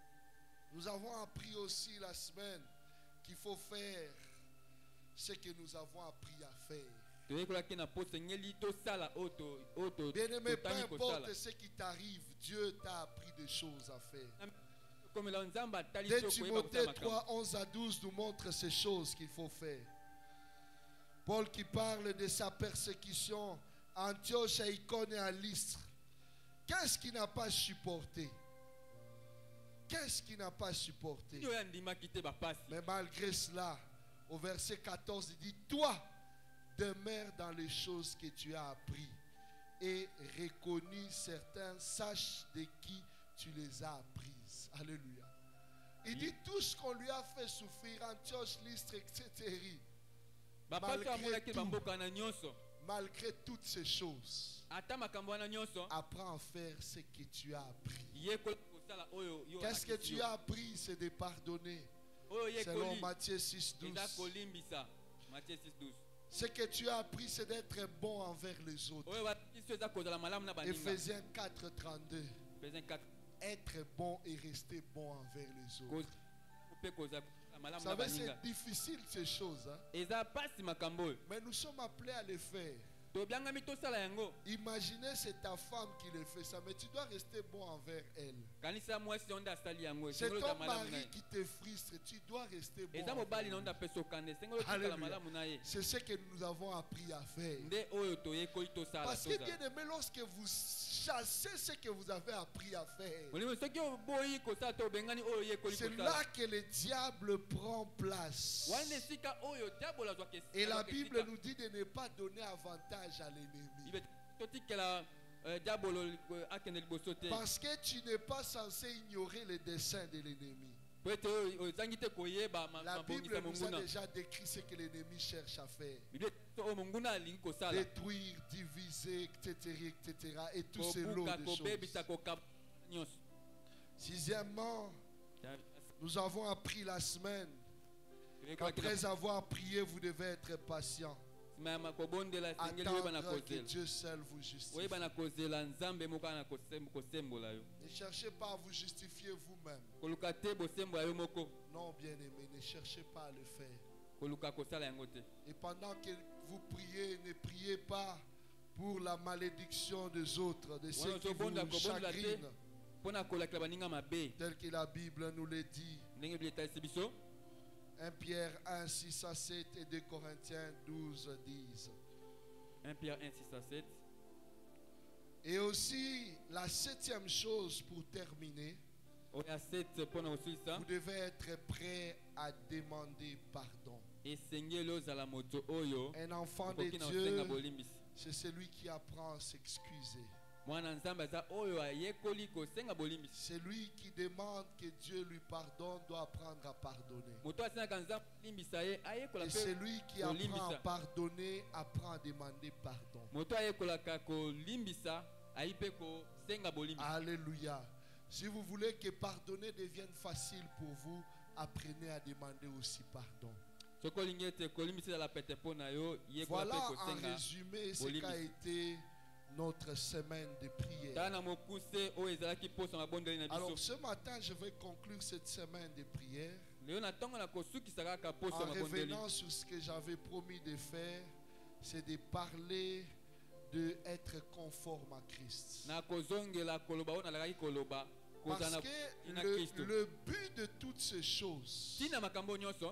Nous avons appris aussi la semaine qu'il faut faire ce que nous avons appris à faire. toyekolaki na po sengeli tosala oyo to- oyo to- Bien-aimé, peu totani kosala. importe ce qui t'arrive, Dieu t'a appris des choses à faire. komela nzambe atali deux so koyeba Timothée kosala trois, makambo. onze à douze nous montre ces choses qu'il faut faire. Paul qui parle de sa persécution à Antioche, à Icône et à Lystre. Qu'est-ce qu'il n'a pas supporté? Qu'est-ce qu'il n'a pas supporté? Nini oyo andimaki te bapasi. Mais malgré cela, au verset quatorze, il dit, toi, demeure dans les choses que tu as appris et reconnu certains, sache de qui tu les as apprises. Alléluia. Il dit tout ce qu'on lui a fait souffrir, Antioche, Lystre, et cetera. bapasi Malgré amonaki tout. bamboka na nyonso. Malgré toutes ces choses, ata makambo wana nyonso apprends à faire ce que tu as appris. yekola kosala oyo yo Qu'est-ce que alakisi tu yo. as appris? C'est de pardonner. oyo Selon yekoli Matthieu six, eza douze. kolimbisa. Matthieu six douze. Ce que tu as appris, c'est d'être bon envers les autres. oyo batisi eza kozala malamu na baninga. Éphésiens quatre, trente-deux. Ephésiens quatre. Être bon et rester bon envers les autres. Koz- mpe kozala Vous malamu na savez, baninga. c'est difficile ces choses, hein? Eza pasi makambo oyo. Mais nous sommes appelés à les faire. tobyangami tosala yango. Imaginez, c'est ta femme qui le fait ça, mais tu dois rester bon envers elle. kanisa mwasi na onda asali yango. C'est esengeli ton ozala malamu na mari ye. qui te frustre, tu dois rester bon. eza envers mobali na lui. onda apesa okanda esengeli otikala Alléluia. malamu na ye. C'est ce que nous avons appris à faire. nde oyo toyekoli tosala Parce que bien tozala. aimé, lorsque vous chassez ce que vous avez appris à faire, molimo soki oboyi kosala to obengani oyo oyekoli c'est kosala. là que le diable prend place. wana esika oyo diabolo azwaka esi- Et la azwaka Bible esika. nous dit de ne pas donner avantage à l'ennemi. Ibe totikela eh, diabolo eh, akende liboso te. Parce que tu n'es pas censé ignorer les desseins de l'ennemi. po ete oyo ozangi te koyeba ma- La Bible mabongisa nous a monguna. déjà décrit ce que l'ennemi cherche à faire. Biblia so oyo monguna alingi kosala. Détruire, diviser, et cetera, et cetera. Et tous ces lots kobuka de kobebisa choses. kokaba nyonso. Sixièmement, nous avons appris la semaine qu'après avoir prié, vous devez être patient. simama kobondela esengeli oyeba na Attendre que kozela. Dieu seul vous justifie. oyeba na kozela nzambe moko ana kosem- kosembola yo. Ne cherchez pas à vous justifier vous-même. koluka te bosembola yo moko. Non, bien-aimé, ne cherchez pas à le faire. koluka kosala yango te. Et pendant que vous priez, ne priez pas pour la malédiction des autres, de ceux Wana qui ozobonda vous kobondola te chagrinent, mpona kolakela baninga mabe. tel que la Bible nous le dit. ndenge biblia etalisi biso. un Pierre un, six à sept et deux Corinthiens douze, dix. un Pierre un, six à sept. Et aussi, la septième chose pour terminer, oyo ya sept mpona kosilisa. vous devez être prêt à demander pardon. esengeli ozala moto oyo Un enfant de okoki na Dieu, kosenga bolimbisi. c'est celui qui apprend à s'excuser. mwana nzambe aza oyo ayekoli kosenga bolimbisi. Celui qui demande que Dieu lui pardonne doit apprendre à pardonner. moto asengaka nzambe bolimbisa ye ayekola Et mpe celui qui apprend à kolimbisa. pardonner apprend à demander pardon. moto ayekolaka kolimbisa ayi mpe kosenga bolimbisi. Alléluia. Si vous voulez que pardonner devienne facile pour vous, apprenez à demander aussi pardon. soki olingi ete kolimbisa ezala pete mpo na yo yekola Voilà mpe en kosenga. résumé ce bolimbisi. qu'a été notre semaine de prière. tala na mokuse oyo ezalaki poso mabondeli na Alors biso. ce matin, je vais conclure cette semaine de prière lelo na ntongo na kosukisa kaka poso en mabondeli. revenant sur ce que j'avais promis de faire, c'est de parler de être conforme à Christ. na kozongela koloba oyo nalakaki koloba Parce kozala que na le, kristo. le but de toutes ces choses, ntina makambo nyonso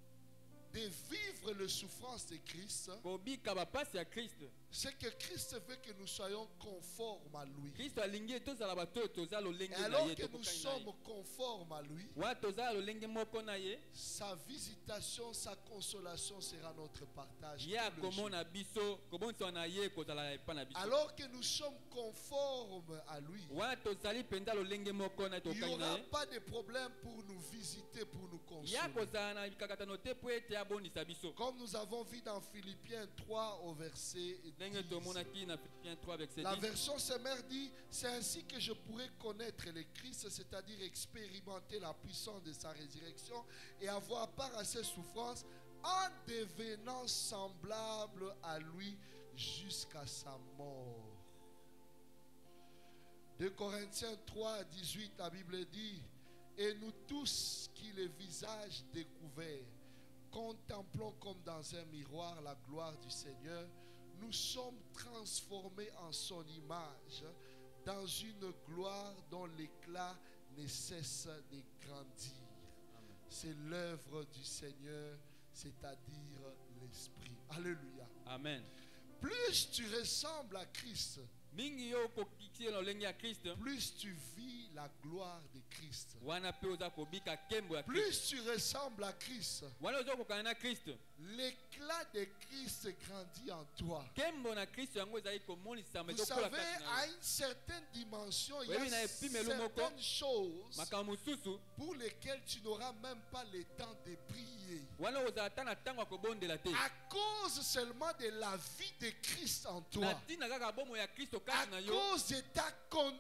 de vivre les souffrances de Christ, kobika bapasi ya kristo. c'est que Christ veut que nous soyons conformes à lui. kristo alingi ete tozala bato oyo toza lolenge Et na alors ye que nous tokokani na ye. sommes conformes à lui, wana tozala lolenge moko na ye sa visitation, sa consolation sera notre partage. ye tous les jours. akomona biso kobonisama na ye kozala epa na biso. Alors que nous sommes conformes à lui, wana tozali mpenza lolenge moko na ye il n'y tokokani na aura ye. pas de problème pour nous visiter, pour nous ya consoler. kozala na bikakatano te mpo ete abondisa biso. Comme nous avons vu dans Philippiens trois au verset ndenge dix. tomonaki na Philippiens trois verset La dix. version Semeur dit, c'est ainsi que je pourrais connaître le Christ, c'est-à-dire expérimenter la puissance de sa résurrection et avoir part à ses souffrances en devenant semblable à lui jusqu'à sa mort. deux Corinthiens trois, dix-huit, la Bible dit, et nous tous qui le visage découvert, contemplons comme dans un miroir la gloire du Seigneur, nous sommes transformés en son image dans une gloire dont l'éclat ne cesse de grandir. C'est l'œuvre du Seigneur, c'est-à-dire l'Esprit. Alléluia. amen. Plus tu ressembles à Christ, mingi yo okokiki na lolenge ya kristo plus tu vis la gloire de Christ. wana mpe oza kobika nkembo ya kristo. Plus tu ressembles à Christ, wana oza kokokana na kristo l'éclat de Christ grandit en toi. nkembo na kristo yango ezali komonisama Vous ezokola savez, kati na à yo. une certaine dimension, il y Oui, a mais epimelo moko. certaines choses makambo mosusu pour lesquelles tu n'auras même pas le temps de prier. wana ozala ata na ntango ya kobondela te À cause seulement de la vie de Christ en na toi. ntina kaka bomo ya kristo À kati na yo cause de ta conduite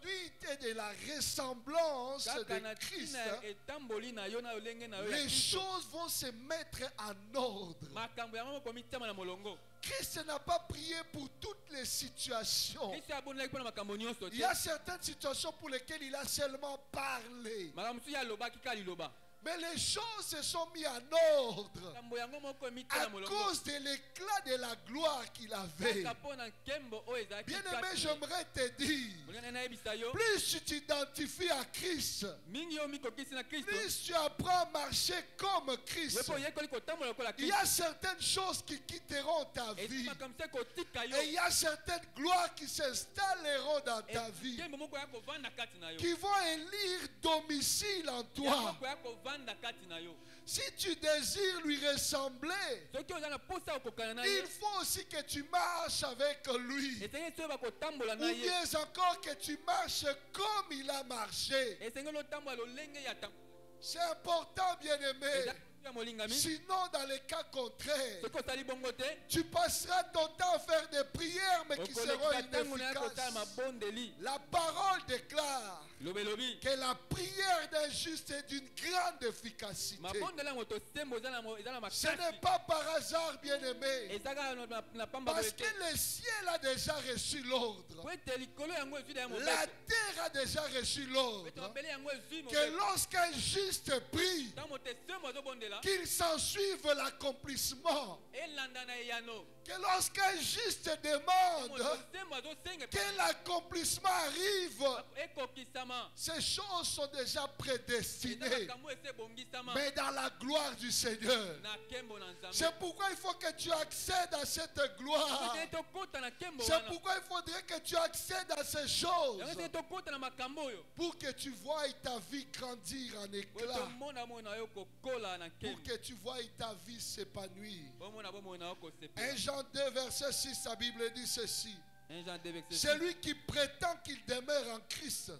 de la ressemblance Kaka na de Christ, tina etamboli na yo na olenge na yo ya les Kristo. choses vont se mettre en ordre. Makambo yango komitama na molongo. Christ n'a pas prié pour toutes les situations. Kristo abonelaki mpona makambo nyonso Il te. y a certaines situations pour lesquelles il a seulement parlé. Makambo mosusu ye alobaki kaka liloba. Mais les choses se sont mises en ordre Makambo yango moko emite à na molongo. cause de l'éclat de la gloire qu'il avait. Kaka mpona nkembo oyo ezalaki Bien aimé, kati. j'aimerais te dire, Molingani nayebisa yo. plus tu t'identifies à Christ, Mingi yo mikokisi na Kristo. plus tu apprends à marcher comme Christ. Wepo oyekoli kotambola lokola Il y Kristo. a certaines choses qui quitteront ta Esi vie. makambo se kotika yo. Et il y a certaines gloires qui s'installeront dans ta vie, Nkembo moko ya kovanda kati na yo. qui vont élire domicile en Ya toi. moko ya kovanda kati na yo. Si tu désires lui ressembler, Soki oza na posa okokana na ye. il faut aussi que tu marches avec lui. Esengeli soyeba kotambola Ou na ye. bien encore que tu marches comme il a marché. Esengeli otambola lolenge ya tam. C'est important, bien-aimé. Eza ya molingami. Sinon, dans les cas contraires, Soki osali bongo te. tu passeras ton temps à faire des prières, mais qui seront Okolekisa ntango na ye kosala inefficaces. mabondeli. La parole déclare Lobelobi. que la prière d'un juste est d'une grande efficacité. Mabondeli ya moto sembo eza na mo- eza na Ce makasi. n'est pas par hasard, bien-aimé, Ezaka na- na- na pamba parce boye que te. le ciel a déjà reçu l'ordre. Po ete likolo yango ezwi na ya La mobeso. terre a déjà reçu Ete l'ordre. mabele yango ezwi Que mobeso. lorsqu'un juste prie, Ntango moto esembo azobondela. qu'il s'en suive l'accomplissement. Elanda na eyano. Que lorsqu'un juste Moto demande, sembo azosenga. que l'accomplissement arrive. Ekokisama. Ces choses sont déjà Eza prédestinées. makambo ese ebongisama. Mais dans la gloire du Seigneur. Na nkembo na Nzambe. C'est pourquoi il faut que tu accèdes à cette gloire. Soki tokota na nkembo C'est wana. pourquoi il faudrait que tu accèdes à ces choses. Yango soki tokota na makambo oyo. Pour que tu vois ta vie grandir en Po éclat. tomona bomoi na yo kokola na Pour nkembo. que tu vois ta vie s'épanouir. Bomona bomoi na yo un kosepela. Jean deux, verset six, la Bible dit ceci. un Jean deux, verset six. Celui qui prétend qu'il demeure en Christ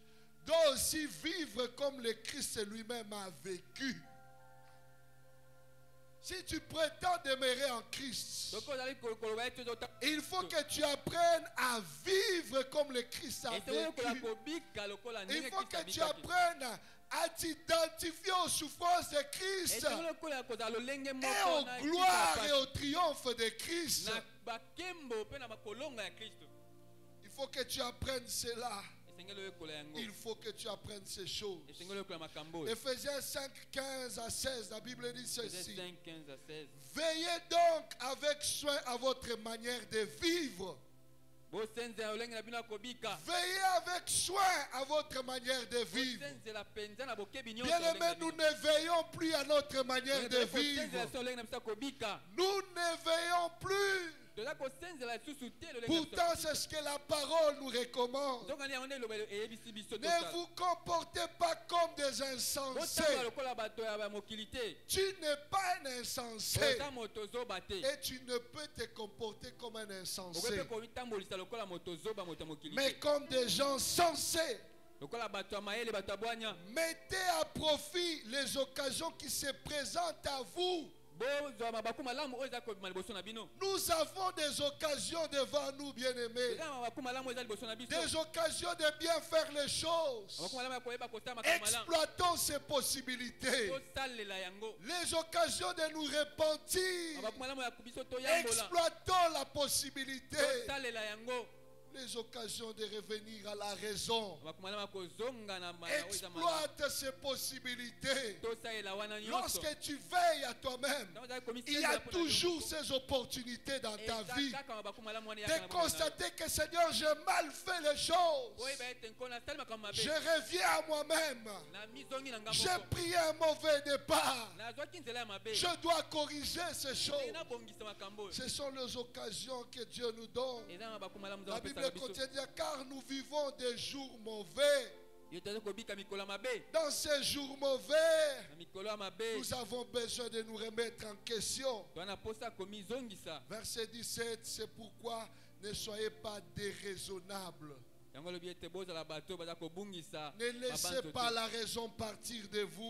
doit aussi vivre comme le Christ lui-même a vécu. Si tu prétends demeurer en Christ, Soki ozali ko- koloba ete ozota- il faut que tu apprennes à vivre comme le Christ a esengeli kola vécu. kobika lokola Il ndenge faut Kristo que tu abikaki. apprennes à t'identifier aux souffrances de Christ esengeli kola kozala lolenge et moko aux na gloires Kristo et au triomphe de Christ. na bakembo mpe na bakolonga ya Kristo. Il faut que tu apprennes cela. Esengeli oyekola yango. Il faut que tu apprennes ces choses. Esengeli oyekola makambo oyo. Ephésiens cinq, quinze à seize, la Bible dit Ephésiens ceci. cinq, quinze à seize. Veillez donc avec soin à votre manière de vivre. Bosenzela lolenge na bino ya kobika. Veillez avec soin à votre manière de vivre. Bosenzela penza na bokebi nyonso Bien lolenge na aimé, nous bino. ne veillons plus à notre manière de Bosenzela vivre. so lolenge na biso ya kobika. Nous ne veillons plus. toza kosenzela lisusu te lolenge na biso ya Pourtant, kobika. c'est ce que la parole nous recommande. nzokani yango nde eloba eyebisi biso Ne tosala. vous comportez pas comme des insensés. botambola lokola bato ya mokili te. Tu n'es pas un insensé. oza moto ozoba te. Et tu ne peux te comporter comme un okoki insensé. mpe kotambolisa lokola moto ozoba moto ya mokili Mais te. comme des gens sensés. lokola bato ya mayele bato ya bwanya. Mettez à profit les occasions qui se présentent à vous. bozwa mabaku malamu oyo eza kobima liboso na bino. Nous avons des occasions devant nous, bien-aimés. eza mabaku malamu oyo eza liboso na biso. Des occasions de bien faire les choses. mabaku malamu ya koyeba kosala makambo malamu. Exploitons ces possibilités. tosalela yango. Les occasions de nous repentir. mabaku malamu ya biso toyambola. Exploitons la possibilité. tosalela yango. Les occasions de revenir à la raison. mabaku malamu ya kozonga na ma- oyo eza malamu. Exploite ces possibilités. tosalela wana nyonso. Lorsque tu veilles à toi-même, Ntango ozali komisenza il y a mpona yo. toujours ces opportunités dans ta Eza vie kaka mabaku malamu wana eyaka na de bomoi na yo. constater que Seigneur, j'ai mal fait les choses. oyeba ete nkolo nasali makambo mabe. Je reviens à moi-même. na mizongi na nga J'ai moko. pris un mauvais départ. nazwaki nzela ya mabe. Je dois corriger ces choses. Ndenge nabongisa makambo oyo. Ce sont les occasions que Dieu nous donne. eza mabaku malamu La nzambe Bible apesaka biso. continue de dire car nous vivons des jours mauvais. yo toza kobika mikolo ya mabe. Dans ces jours mauvais, na mikolo ya mabe. nous avons besoin de nous remettre en question. toza na posa komizongisa. Verset dix-sept, c'est pourquoi ne soyez pas déraisonnables. yango alobi ete bozala bato baza kobungisa. Ne laissez babanzo pas te. la raison partir de vous.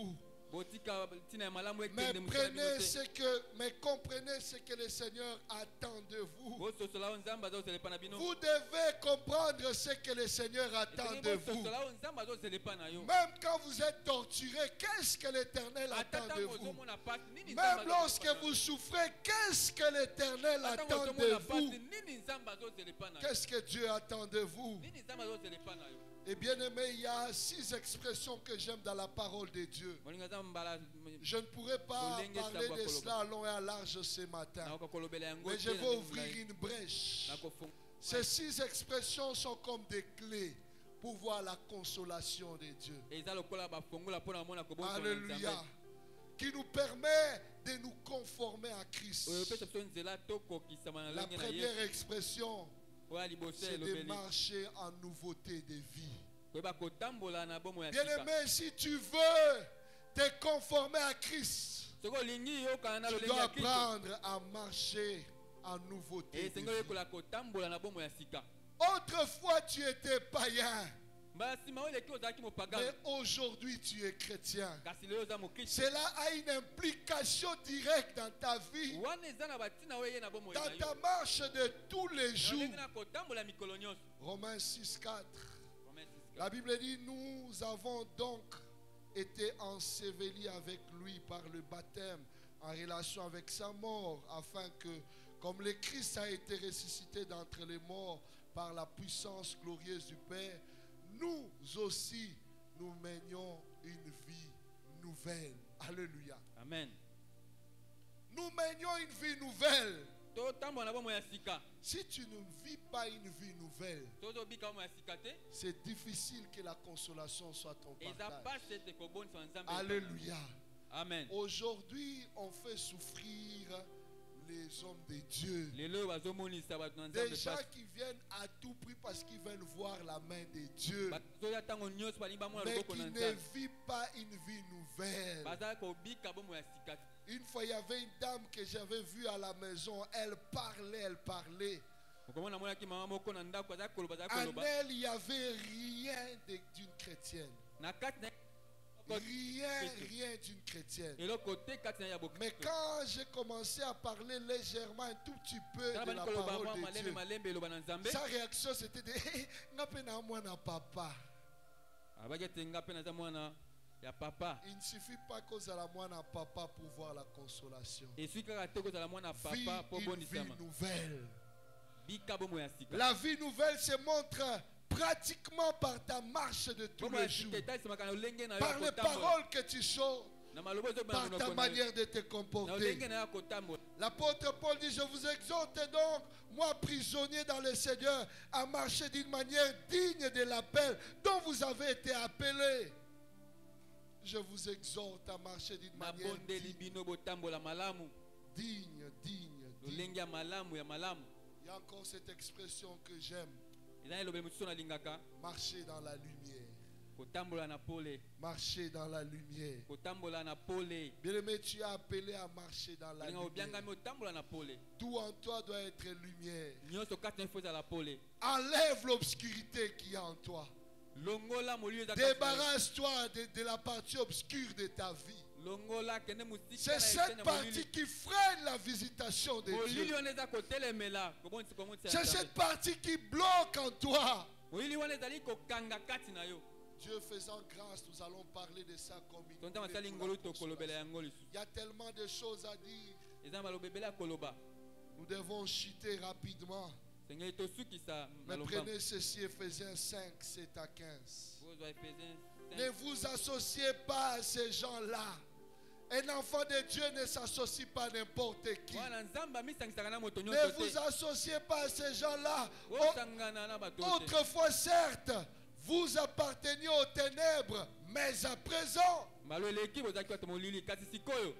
botika tina ya malamu Mais ekende musala bino prenez te. ce que, mais comprenez ce que le Seigneur attend de vous. Bososola o nzambe azoselepa na bino. Vous devez comprendre ce que le Seigneur attend de vous. Bososola o nzambe azoselepa na yo. Même quand vous êtes torturé, qu'est-ce que l'Éternel attend Ata de ntango vous? ozomona pasi, nini nzambe Même azoselepa lorsque na yo? vous souffrez, qu'est-ce que l'Éternel Ata ntango attend de ozomona pasi, vous? nini nzambe azoselepa na yo? Qu'est-ce que Dieu attend de vous? Nini nzambe azoselepa na yo? Et bien aimé, il y a six expressions que j'aime dans la parole de Dieu. Molinga nzambe mbala Je ne pourrais pas parler de cela à long et à large ce matin. nakoka kolobela yango Mais te je na vais ndenge ouvrir molai. une brèche. Nakofunga. Ces six expressions sont comme des clés pour voir la consolation de Dieu. Eza lokola bafongola mpona mona kobosana na Alléluia. nzambe. Qui nous permet de nous conformer à Christ. Oyo epesa biso nzela tokokisama na La lolenge na première Yesu. expression, Oyo ya liboso c'est de elobeli. marcher en nouveauté de vie. Koyeba kotambola na bomoi ya Bien sika. aimé, si tu veux te conformer à Christ, Soki olingi yokana na tu lolenge dois ya Kristo, apprendre à marcher en nouveauté de esengi vie. oyekola kotambola na bomoi ya sika. Autrefois, tu étais païen, mbala nsima oyo eleki ozalaki mais mopagano, aujourd'hui, tu es chrétien. kasi lelo oza mokristo. Cela a une implication directe dans ta vie, wana eza na batina oyo eye na bomoi dans na ta yo. marche de tous les Na jours. ndenge na kotambola mikolo nyonso. Romains six, quatre. Romains six, La Bible dit, nous avons donc été ensevelis avec lui par le baptême en relation avec sa mort, afin que, comme le Christ a été ressuscité d'entre les morts par la puissance glorieuse du Père, nous aussi, nous menions une vie nouvelle. Alléluia. amen. Nous menions une vie nouvelle. totambola na bomoi ya sika. Si tu ne vis pas une vie nouvelle, tozobika bomoi ya sika te, c'est difficile que la consolation soit ton eza partage. pasi ete kobonisa na nzambe. Alléluia. Amen. Aujourd'hui, on fait souffrir les hommes de Dieu. lelo bazomonisa bato na Des nzambe gens pasi. qui viennent à tout prix parce qu'ils veulent voir la main de Dieu, bazoya ntango nyonso balingi bamona mais loboko qui na ne nzambe. vivent pas une vie nouvelle. bazala kobika bomoi ya sika te. Une fois, il y avait une dame que j'avais vue à la maison. Elle parlait, elle parlait. okomona monaki mama moko na ndako azala koloba azala En koloba elle, il n'y avait rien de- d'une chrétienne. na kati na Rien, rien d'une chrétienne. eloko te kati na ya Mais bokristo. quand j'ai commencé à parler légèrement, un tout petit peu tala de la bani koloba mwa parole de malembe Dieu, malembe eloba na nzambe, sa réaction c'était de nga pe na mwana papa. abaki ete nga mpe naza mwana ya papa. Il ne suffit pas qu'ozala mwana papa pour voir la consolation. eswi kaka te kozala mwana Vis papa mpo une vie bondisama. nouvelle. bika bomoi ya sika. La vie nouvelle se montre pratiquement par ta marche de tous bomoi ya les jours, sika etalisamaka na lolenge na yo par ya les kotambola. paroles que tu sors, na maloba ezobima par ta monoko na yo. manière de te na comporter. lolenge na yo ya kotambola. L'apôtre Paul dit, je vous exhorte donc, moi prisonnier dans le Seigneur, à marcher d'une manière digne de l'appel dont vous avez été appelés. Je vous exhorte à marcher d'une manière nabondeli digne, bino botambola malamu, digne, digne, digne. lolenge ya malamu ya malamu. Il y a encore cette expression que j'aime, eza na elobeli mosusu nalingaka, marcher dans la lumière. kotambola na pole, Marcher dans la lumière. kotambola na pole. Bien-aimé, tu es appelé à marcher dans la olinga lumière. obiangami otambola na pole. Tout en toi doit être lumière. nyonso kati na yo fo ezala pole. Enlève l'obscurité qui est en toi. longola molio eza kati na yo. Débarrasse-toi de, de la partie obscure de ta vie. longola kende mosika C'est na cette esene partie molili. qui freine la visitation de molili Dieu. wana eza kotelemela kobonisa komonisa ya C'est Nzambe. cette partie qui bloque en toi. molili wana ezali kokanga kati na yo. Dieu faisant grâce, nous allons parler de ça comme une tonta clé masali pour ngolu la tokolobela consolation. yango lisusu. Il y a tellement de choses à dire. eza na maloba ebele ya koloba. Nous devons chuter rapidement. sengeli tosukisa Mais na prenez lombangu. ceci, Ephésiens cinq, sept à quinze. Bozwa Ephésiens Ne cinq. vous associez pas à ces gens-là. Un enfant de Dieu ne s'associe pas à n'importe qui. mwana nzambe amisangisaka na moto Ne nyonso vous te. associez pas à ces gens-là. Au- osangana na bato te. Autrefois, certes, vous apparteniez aux ténèbres, mais à présent, mbala eleki bozalaki bato molili kasi sikoyo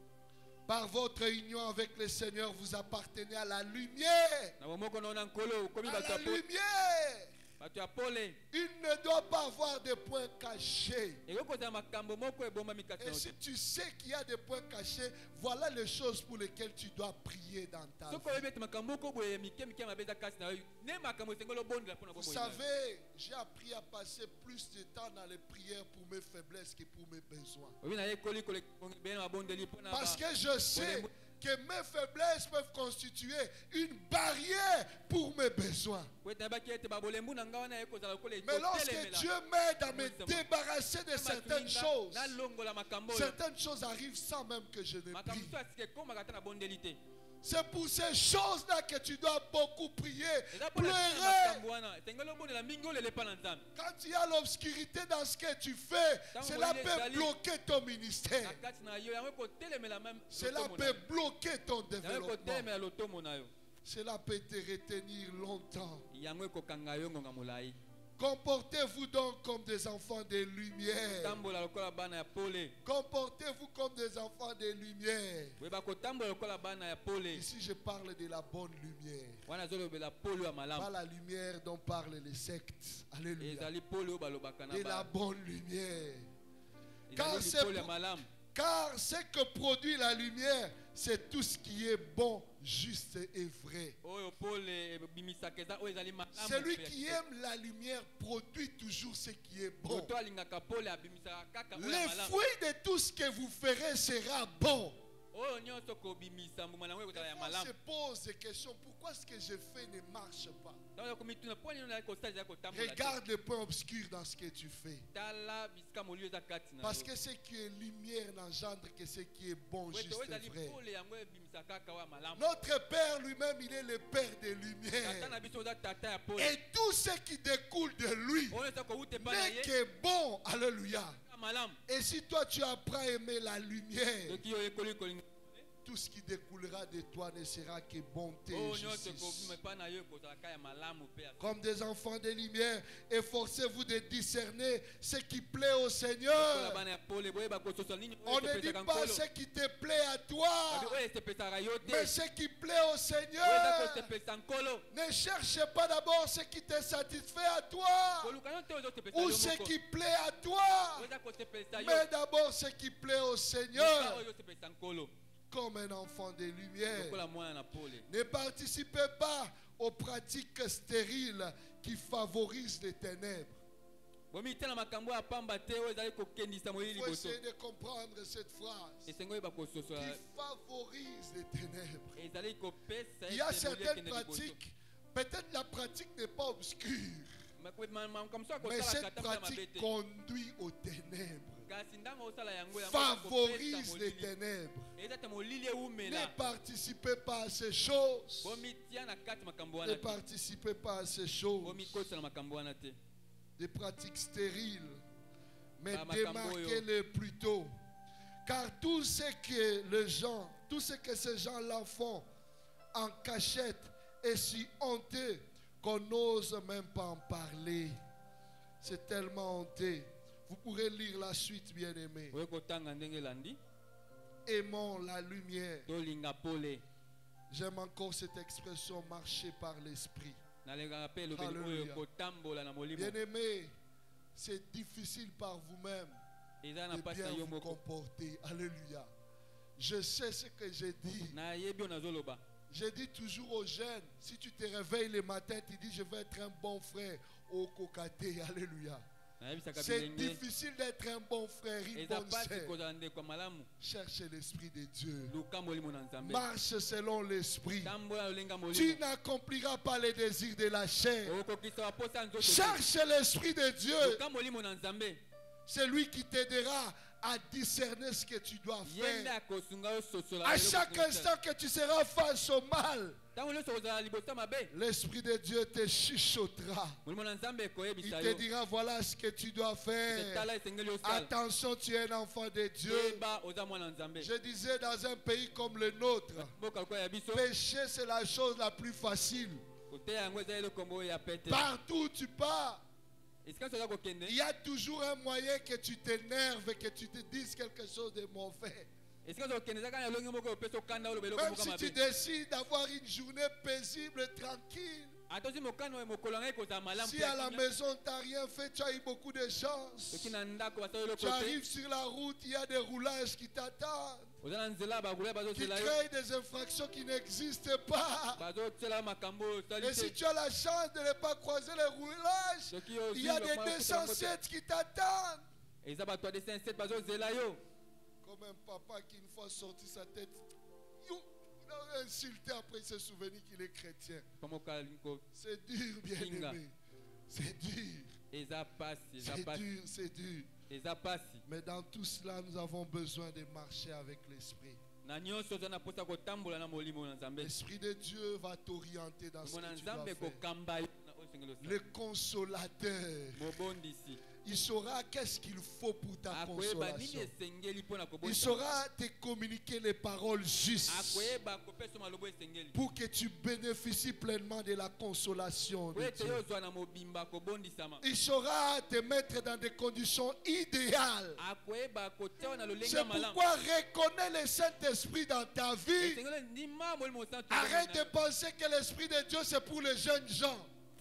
par votre union avec le Seigneur, vous appartenez à la lumière. na bomoko na yo na nkolo okomi À bato la ya po- lumière. bato ya pole Il ne doit pas avoir de points cachés. ekokozala makambo moko ebombami kati na Et yo si te. tu sais qu'il y a des points cachés, voilà les choses pour lesquelles tu dois prier dans ta soki vie. oyebi ete makambo moko boye mike mike mabe eza kasi na yo ne makambo esengeli obondela mpona Vous bomoi na yo. savez, j'ai appris à passer plus de temps dans les prières pour mes faiblesses que pour mes besoins. oyebi na ye ekoli kolebele na mabondeli mpona Parce que je sais que mes faiblesses peuvent constituer une barrière pour mes besoins. po ete nayebaki ete babolembu na ngai wana ekozala lokola Mais lorsque ekotelemela Dieu m'aide à me débarrasser de certaines choses, nalongola makambo oyo certaines choses arrivent sans même que je ne makambo prie. mosusu asika ekomaka ata na bondeli te. C'est pour ces choses-là que tu dois beaucoup prier, eza mpona tina pleurer. makambo wana esengeli obondela mingi olelepa na nzambe. Quand il y a l'obscurité dans ce que tu fais, cela peut bloquer ton ministère. na kati na yo yango ekotelemela même Cela lotomo na peut yo. bloquer ton yango développement. ekotelemela lotomo na yo. Cela peut te retenir longtemps. yango ekokanga yo ngonga molai. Comportez-vous donc comme des enfants de lumière. tambola lokola bana ya pole. Comportez-vous comme des enfants de lumière. boyeba kotambola lokola bana ya pole. Ici, je parle de la bonne lumière. wana azolobela pole ya Pas malamu. la lumière dont parlent les sectes. Alléluia. ezali pole oyo balobaka na De la ba- bonne lumière. Car ezali c'est pole ya pour- malamu. Car ce que produit la lumière, c'est tout ce qui est bon, juste et vrai. oyo pole ebimisaka eza oyo ezali malamu Celui mpe ya qui kitoko. aime la lumière produit toujours ce qui est bon. moto alingaka pole abimisaka kaka oyo ya Le malamu. fruit de tout ce que vous ferez sera bon. oyo nyonso kobimisa mbuma na yango ekozala ya On se malamu. pose des questions. Pourquoi ce que je fais ne marche pas? ntango komituna mpo nini nazali kosala ezali kotambola te. Regarde les points obscurs dans ce que tu fais. tala bisika molio eza kati na Parce yo. que ce qui est lumière n'engendre que ce qui est bon, Po ete juste oyo et ezali vrai. pole yango ebimisa kaka oyo ya malamu. Notre Père lui-même, il est le Père de tata lumière. na biso oza tata ya pole. Et tout ce qui découle de lui oyo eza kowuta epai na n'est ye que bon. Alléluia. ya malamu. Et si toi tu apprends à aimer la lumière, soki oyo ekoli kolinga tout ce qui découlera de toi ne sera que bonté et oyo nyonso ekobima justice. epai na yo ekozalaka ya malamu mpe ya Comme des enfants de lumière, efforcez-vous de discerner ce qui plaît au lokola Seigneur. bana ya pole boyeba kososola nini On oyo ne dit esepesaka pas nkolo. ce qui te plaît à toi, Abi oyo esepesaka yo te mais ce qui plaît au oyo eza Seigneur. kosepesa nkolo. Ne cherche pas d'abord ce qui te satisfait à toi koluka yo te oyo ezosepesa ou yo ce moko. qui plaît à toi, oyo eza kosepesa yo mais d'abord ce qui plaît au Luka Seigneur. oyo ezosepesa nkolo Comme un enfant de lumière. lokola mwana na pole. Ne participez pas aux pratiques stériles qui favorisent les ténèbres. bomitala makambo ya pamba te oyo ezali kokendisa moyei Il faut liboso. essayer de comprendre cette phrase. esengo oyeba kososola Qui favorise les ténèbres. ezali kopesa Il y a ete molio certaines ekende liboso. pratiques, peut-être la pratique n'est pas obscure, makambo mosusu mais akosalaka cette ata mpe mabe pratique te. conduit aux ténèbres, kasi ntango osala yango yango eza kopesa favorise les molili. ténèbres. eza te molili Ne eumela. participez pas à ces choses. bomitia na kati makambo Ne wana te. participez pas à ces choses. bomikosa na makambo wana te. Des pratiques stériles, mais Ba makambo démarquez-les plutôt. Car tout ce que les gens, tout ce que ces gens-là font en cachette est si honteux qu'on n'ose même pas en parler. C'est tellement honteux. Vous pourrez lire la suite, bien-aimés. oyo kotanga ndenge elandi Aimons la lumière. tolinga pole. J'aime encore cette expression, marcher par l'esprit. nalingaka mpe elobeli Hallelujah. oyo kotambola na molimo. Bien-aimés, c'est difficile par vous-même eza na de mpasi bien na yo vous moko. comporter. Alléluia. Je sais ce que j'ai dit. nayebi oyo nazoloba. Je dis toujours aux jeunes, si tu te réveilles le matin, tu dis je vais être un bon frère au Kokate. Alléluia. nayebisaka C'est bilenge difficile d'être un bon frère, une eza bonne mpasi sœur. kozala ndeko ya malamu. Cherche l'esprit de Dieu. luka molimo na nzambe. Marche selon l'esprit. tambola lolenga Tu molimo. n'accompliras pas les désirs de la chair. okokisa baposa nzoto te. Cherche l'esprit de Dieu. luka molimo na nzambe. C'est lui qui t'aidera à discerner ce que tu dois ye nde faire. akosunga yo sosola. À chaque instant que tu seras face au mal, ntango nyonso kozala liboso ya mabe. l'Esprit de Dieu te chuchotera. molimo na nzambe Il ekoyebisa te yo. dira, voilà ce que tu dois faire. tala esengeli osala. Attention, tu es un enfant de Dieu. yeba oza mwana na nzambe. Je disais, dans un pays comme le nôtre, mboka lokola ya biso. pécher, c'est la chose la plus facile. koteya yango eza eloko moko ya pete. Partout où tu pars, esika nyonso oza kokende. il y a toujours un moyen que tu t'énerves, que tu te dises quelque chose de mauvais. esika nyonso okende eza kaka na elongi moko opesa okanda oloba eloko Même moko si tu mabe. décides d'avoir une journée paisible, tranquille, atozi mokano mokolo ngai kozala malamu Si à la maison tu n'as rien fait, tu as eu beaucoup de chance. soki na ndako basali eloko Tu te arrives sur la route, il y a des roulages qui t'attendent, oza na nzela barouleur qui bazozela yo créent des infractions qui n'existent pas. bazotela makambo oyo osali Et si te tu as la chance de ne pas croiser les roulages, soki il y a ozwi des lokoma deux okotela cent yango te, sept qui t'attendent. eza bato ya deux cent sept bazozela yo Comme un papa qui une fois sorti sa tête, you, il a insulté après il s'est souvenu qu'il est chrétien. komokalinko C'est dur, bien aimé. C'est dur. eza pasi eza C'est pasi dur, c'est dur. eza pasi Mais dans tout cela, nous avons besoin de marcher avec l'Esprit. na nyonso oza na mposa kotambola na molimo na nzambe L'Esprit de Dieu va t'orienter dans ce mona que tu dois nzambe faire. kokamba yo na oyo osengeli osala. Le consolateur, mobondisi il saura qu'est-ce qu'il faut pour ta akoyeba nini consolation. esengeli mpo na Il kobondisa saura te communiquer les paroles justes akoyeba kopesa malobo esengeli pour que tu bénéficies pleinement de la consolation po de ete yo Dieu. ozwa na mobimba kobondisama Il saura te mettre dans des conditions idéales. akoyeba kotia yo na lolenge C'est ya malamu pourquoi reconnais le Saint-Esprit dans ta vie. esengeli ndima molimo santu Arrête de penser que l'Esprit de Dieu c'est pour les jeunes gens.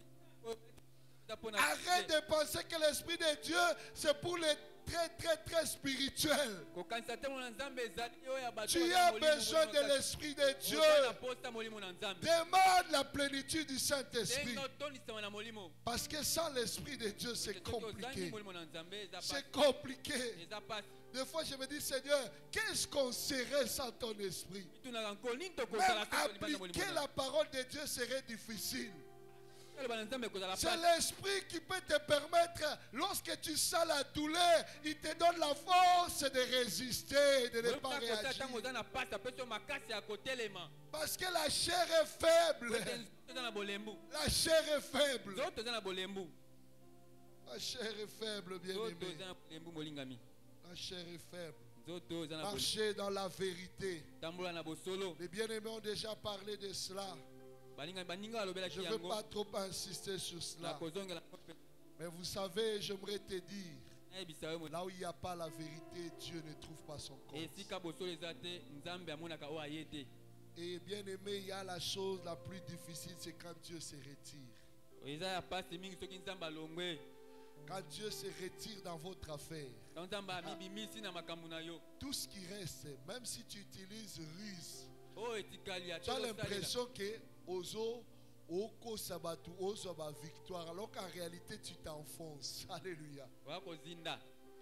Arrête de penser que l'Esprit de Dieu c'est pour les très très très spirituels. kokanisa te molimo na nzambe ezali oyo ya bato Tu baza as molimo besoin molimo de kaka. l'Esprit de Dieu. Oza na posa molimo na nzambe Demande la plénitude du Saint-Esprit. ndenge otonisama na molimo Parce que sans l'Esprit de Dieu c'est soki ozangi compliqué. molimo na nzambe eza pasi C'est compliqué. eza pasi Des fois je me dis Seigneur, qu'est-ce qu'on serait sans ton esprit? mitunaka nko nini Même tokozala soki tolibanda molimo appliquer na la parole de Dieu serait difficile. koloba na nzambe ekozala C'est pasi l'esprit qui peut te permettre, lorsque tu sens la douleur, il te donne la force de résister, de ne pas Oyoka kosa réagir. ntango oza na pasi apesi yo makasi ya kotelema Parce que la chair est faible. ete nzoto eza na bolembu La chair est faible. nzoto eza na bolembu La chair est faible, bien nzoto aimé. eza na bolembu molingami La chair est faible. nzoto eza na bolembu Marcher dans la vérité. tambola na bosolo Les bien-aimés ont déjà parlé de cela. balingami baninga Je balobelaki ne veux yango pas trop insister sur na cela. kozongela ngo mpe Mais vous savez, j'aimerais te dire, nayebisa yo mo- là où il n'y a pas la vérité, Dieu ne trouve pas son compte. esika bosolo eza te nzambe amonaka oyo aye te Et bien aimé, il y a la chose la plus difficile, c'est quand Dieu se retire. eza ya pasi mingi soki nzambe alongwe Quand Dieu se retire dans votre affaire, ntango nzambe amibimisi na makambo na yo tout ce qui reste, même si tu utilises ruse, oyo etikali ya tu as te l'impression que Ozo, Oko Sabatu, Ozo va victoire, alors qu'en réalité tu t'enfonces. Alléluia. oya kozinda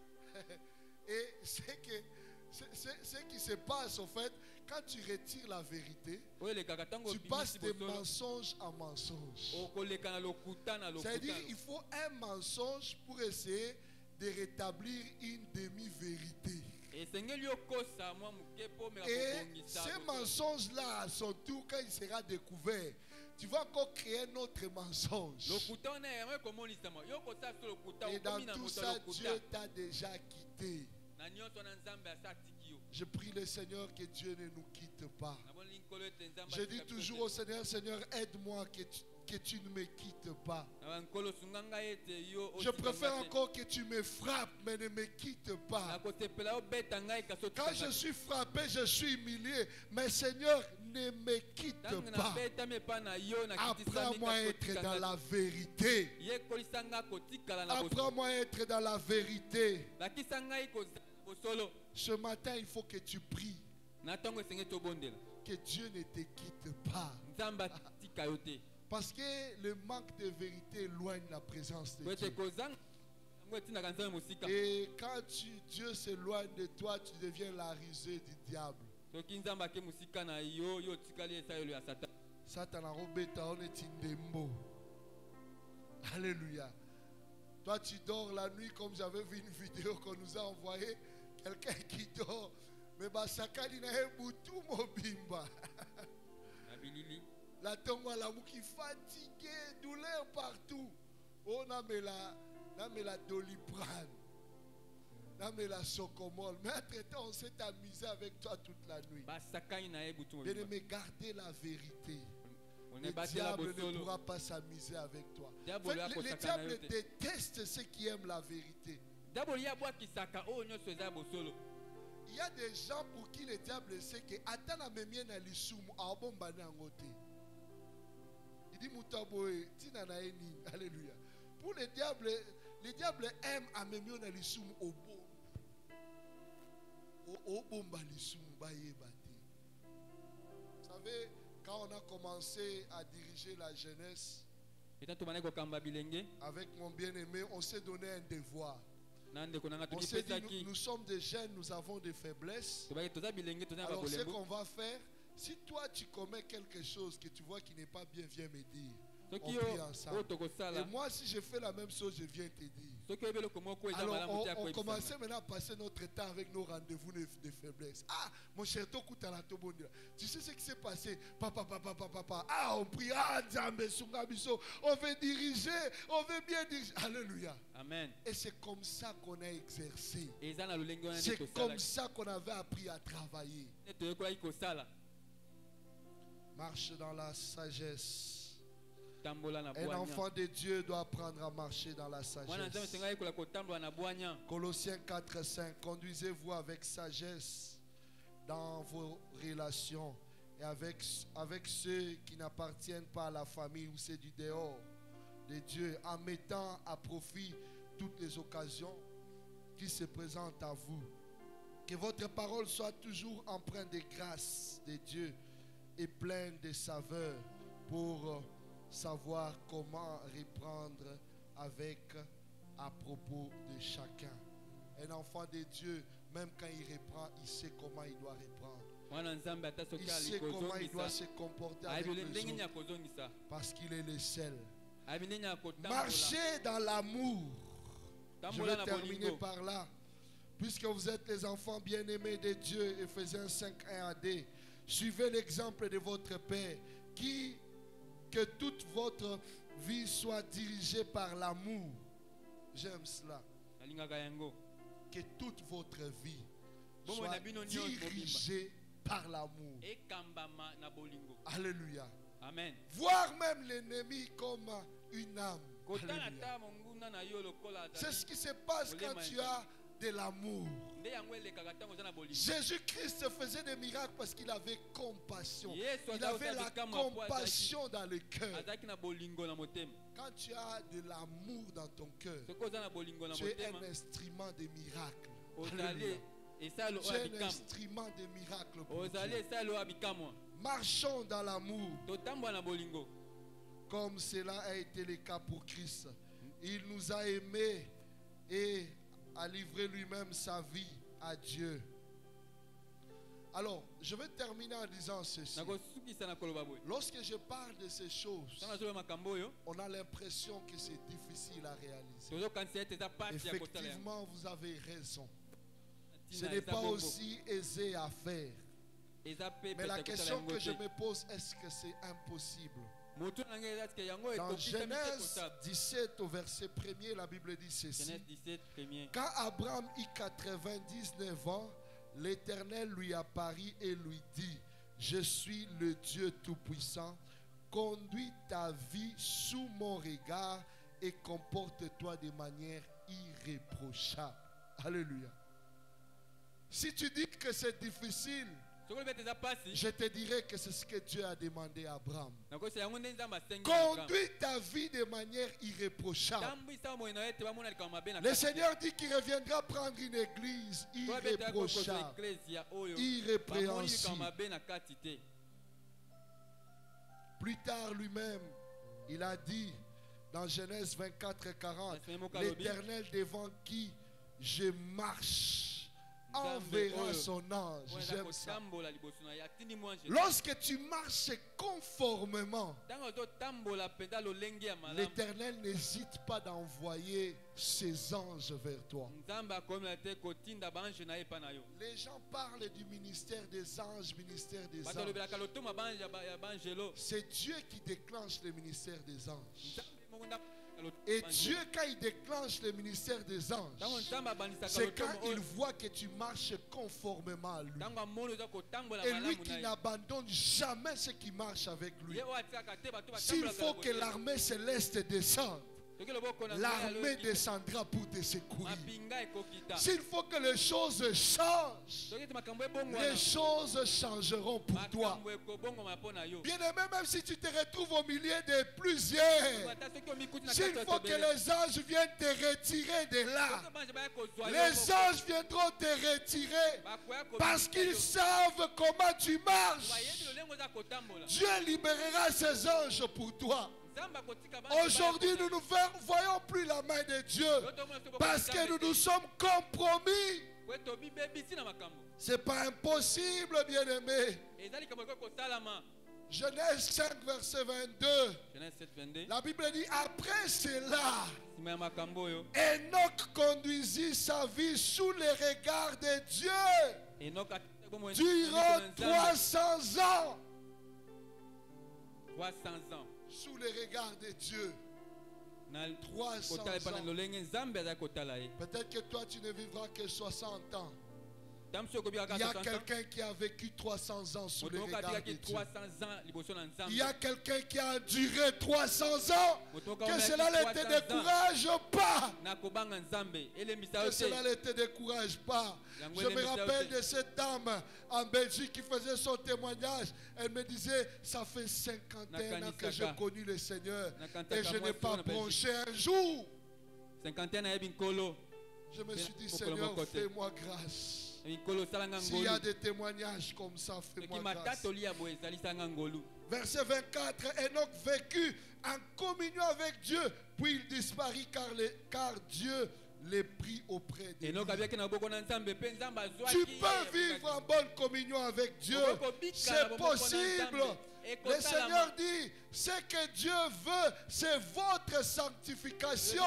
Et c'est que c'est- c'est- ce qui se passe au fait, quand tu retires la vérité, oyo elekaka ntango tu passes obimisi de bosolo mensonge en mensonge. okoleka na lokuta na C'est-à-dire lokuta il faut un mensonge pour essayer de rétablir une demi-vérité. esengeli okosa mwa moke mpo omeka Et kobongisa ces bosolo. mensonges-là, à son tour, quand il sera découvert, tu vas encore créer un autre mensonge. lokuta wana yango ekomonisama yo kosala so lokuta Et dans okomi na tout moto ça, ya Dieu lokuta t'a déjà quitté. na nyonso wana nzambe asa atiki yo Je prie le Seigneur que Dieu ne nous quitte pas. naboneli nkolo ete nzambe Je atika dis biso toujours te. au Seigneur, Seigneur, aide-moi que tu, que tu ne me quittes pas. na bankolo sunga ngai ete yo Je otika préfère ngai te. encore que tu me frappes, mais ne me quitte pas. nakosepela obeta ngai kasi otika Quand je ngai te. suis frappé, je suis humilié. Mais Seigneur, ne me quitte ntango pas. nabetami epai na yo nakitisami Apprends-moi à kasi être otika dans ngai la te. vérité. yekolisa ngai kotikala na bosolo Apprends-moi à être dans la vérité. lakisa ngai kozala na bosolo Ce matin, il faut que tu pries. na ntango esengeli tobondela Que Dieu ne te quitte pas. nzambe atika yo te Parce que le manque de vérité éloigne la présence de po ete Dieu. kozanga yango etindaka nzambe mosika Et quand tu- Dieu s'éloigne de toi, tu deviens la risée du diable. soki nzambe ake mosika na yo yo otikali esalelo ya satana Satan a robeta on est indembo. Alléluia. Toi tu dors la nuit comme j'avais vu une vidéo qu'on nous a envoyée. Quelqu'un qui dort. Mais basakali na ebutu mobimba. na bilili La tombe à la qui fatigué, douleur partout. On a mis la, on a mis la doliprane. On a mis la socomol. Mais entre-temps, on s'est amusé avec toi toute la nuit. basakani na ye butu Bien mobimba aimé, gardez la vérité. on Le ebatela diable ne bosolo pourra pas s'amuser avec toi. Diable En fait, ya le, le kosakana diable yo te. déteste ceux qui aiment la vérité. diable ye abwakisaka oyo nyonso eza ya bosolo Il y a des gens pour qui le diable sait que atana memie na lisumu aobombana yango te. Il dit Moutaboé, Tinanaeni. Alléluia. Pour les diables, les diables aiment à me mieux dans les soum au beau. Au bomba les soum baye bâti. Vous savez, quand on a commencé à diriger la jeunesse, avec mon bien-aimé, on s'est donné un devoir. On s'est dit, nous, nous sommes des jeunes, nous avons des faiblesses. Alors ce qu'on va faire, si toi tu commets quelque chose que tu vois qui n'est pas bien, viens me dire. On prie ensemble. Et moi, si je fais la même chose, je viens te dire. Alors, on, on commençait maintenant à passer notre temps avec nos rendez-vous de, de faiblesse. Ah, mon cher Tokutala Tobondia. Tu sais ce qui s'est passé? Papa, papa, papa, papa. Ah, on prie. Ah, Djambe, Sungabiso. On veut diriger. On veut bien diriger. Alléluia. Amen. Et c'est comme ça qu'on a exercé. C'est comme ça qu'on avait appris à travailler. Marche dans la sagesse. Un enfant de Dieu doit apprendre à marcher dans la sagesse. Colossiens quatre, cinq. Conduisez-vous avec sagesse dans vos relations et avec, avec ceux qui n'appartiennent pas à la famille ou ceux du dehors de Dieu, en mettant à profit toutes les occasions qui se présentent à vous. Que votre parole soit toujours empreinte de grâce de Dieu et pleine de saveur pour savoir comment reprendre avec à propos de chacun. Un enfant de Dieu, même quand il reprend, il sait comment il doit reprendre. Il sait comment il doit se comporter avec les autres parce qu'il est le seul. Marchez dans l'amour. Je vais terminer par là. Puisque vous êtes les enfants bien-aimés de Dieu, Ephésiens cinq, un à deux, suivez l'exemple de votre Père qui que toute votre vie soit dirigée par l'amour. J'aime cela. Que toute votre vie soit dirigée par l'amour. Alléluia. Amen. Voir même l'ennemi comme une âme. C'est ce qui se passe quand tu as de l'amour. Jésus-Christ faisait des miracles parce qu'il avait compassion. Il avait la compassion dans le cœur. Quand tu as de l'amour dans ton cœur, tu es un instrument de miracle. Tu es un instrument de miracle pour Dieu. Marchons dans l'amour comme cela a été le cas pour Christ. Il nous a aimés et a livré lui-même sa vie à Dieu. Alors, je vais terminer en disant ceci. Lorsque je parle de ces choses, on a l'impression que c'est difficile à réaliser. Effectivement, vous avez raison. Ce n'est pas aussi aisé à faire. Mais la question que je me pose, est-ce que c'est impossible? Dans Genèse dix-sept au verset premier, la Bible dit ceci. Quand Abraham eut quatre-vingt-dix-neuf ans, l'Éternel lui apparut et lui dit: je suis le Dieu Tout-Puissant, conduis ta vie sous mon regard et comporte-toi de manière irréprochable. Alléluia. Si tu dis que c'est difficile, je te dirais que c'est ce que Dieu a demandé à Abraham. Conduis ta vie de manière irréprochable. Le Seigneur dit qu'il reviendra prendre une église irréprochable, irrépréhensible. Plus tard lui-même, il a dit dans Genèse vingt-quatre, quarante, l'Éternel devant qui je marche enverra son ange. J'aime ça. Lorsque tu marches conformément, l'Éternel n'hésite pas d'envoyer ses anges vers toi. Les gens parlent du ministère des anges, ministère des anges. C'est Dieu qui déclenche le ministère des anges. Et Dieu, quand il déclenche le ministère des anges, c'est quand il voit que tu marches conformément à lui. Et lui qui n'abandonne jamais ceux qui marchent avec lui. S'il faut que l'armée céleste descende, l'armée descendra pour te secourir. S'il faut que les choses changent, les choses changeront pour toi. Bien aimé, même si tu te retrouves au milieu de plusieurs, s'il faut que les anges viennent te retirer de là, les anges viendront te retirer parce qu'ils savent comment tu marches. Dieu libérera ses anges pour toi. Aujourd'hui, nous ne voyons plus la main de Dieu parce que nous nous sommes compromis. Ce n'est pas impossible, bien-aimé. Genèse cinq, verset vingt-deux. La Bible dit, après cela, Enoch conduisit sa vie sous les regards de Dieu durant trois cents ans. trois cents ans. Sous les regards de Dieu. trois cents ans. Peut-être que toi tu ne vivras que soixante ans. Il y a quelqu'un qui a vécu trois cents ans sous les regards de Dieu. Il y a quelqu'un qui a enduré trois cents ans. Que cela ne te décourage pas. Que cela ne te décourage pas. Je me rappelle de cette dame en Belgique qui faisait son témoignage. Elle me disait, ça fait cinquante et un ans que j'ai connu le Seigneur et je n'ai pas bronché un jour. Je me suis dit, Seigneur, fais-moi grâce. S'il y a des témoignages comme ça, fais-moi grâce. Verset vingt-quatre, Enoch vécut en communion avec Dieu, puis il disparut car, les, car Dieu les prit auprès de lui. Tu peux vivre en bonne communion avec Dieu. C'est possible. Le Seigneur dit, ce que Dieu veut, c'est votre sanctification.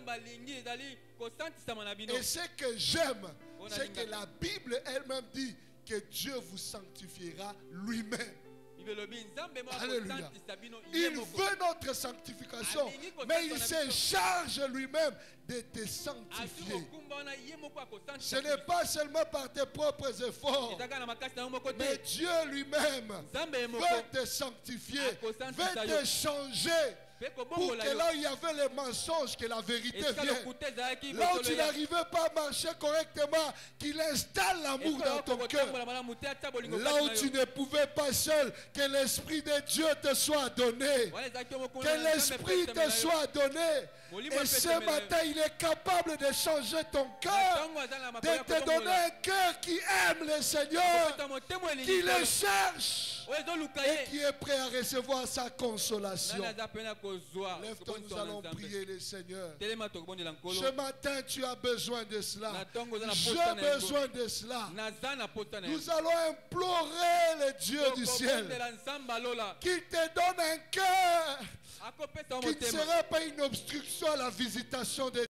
Et ce que j'aime, c'est que la Bible elle-même dit que Dieu vous sanctifiera lui-même. Alléluia. Il veut notre sanctification, mais il se charge lui-même de te sanctifier. Ce n'est pas seulement par tes propres efforts, mais Dieu lui-même veut te sanctifier, veut te changer. Pour que là où il y avait les mensonges, que la vérité vienne. Là où tu n'arrivais pas à marcher correctement, qu'il installe l'amour dans ton cœur. Là où tu ne pouvais pas seul, que l'Esprit de Dieu te soit donné. Que l'Esprit te soit donné. Et ce matin, il est capable de changer ton cœur, de te donner un cœur qui aime le Seigneur, qui le cherche et qui est prêt à recevoir sa consolation. Lève-toi, nous allons prier le Seigneur. Ce matin, tu as besoin de cela. J'ai besoin de cela. Nous allons implorer le Dieu du ciel qu'il te donne un cœur qui ne sera pas une obstruction à la visitation de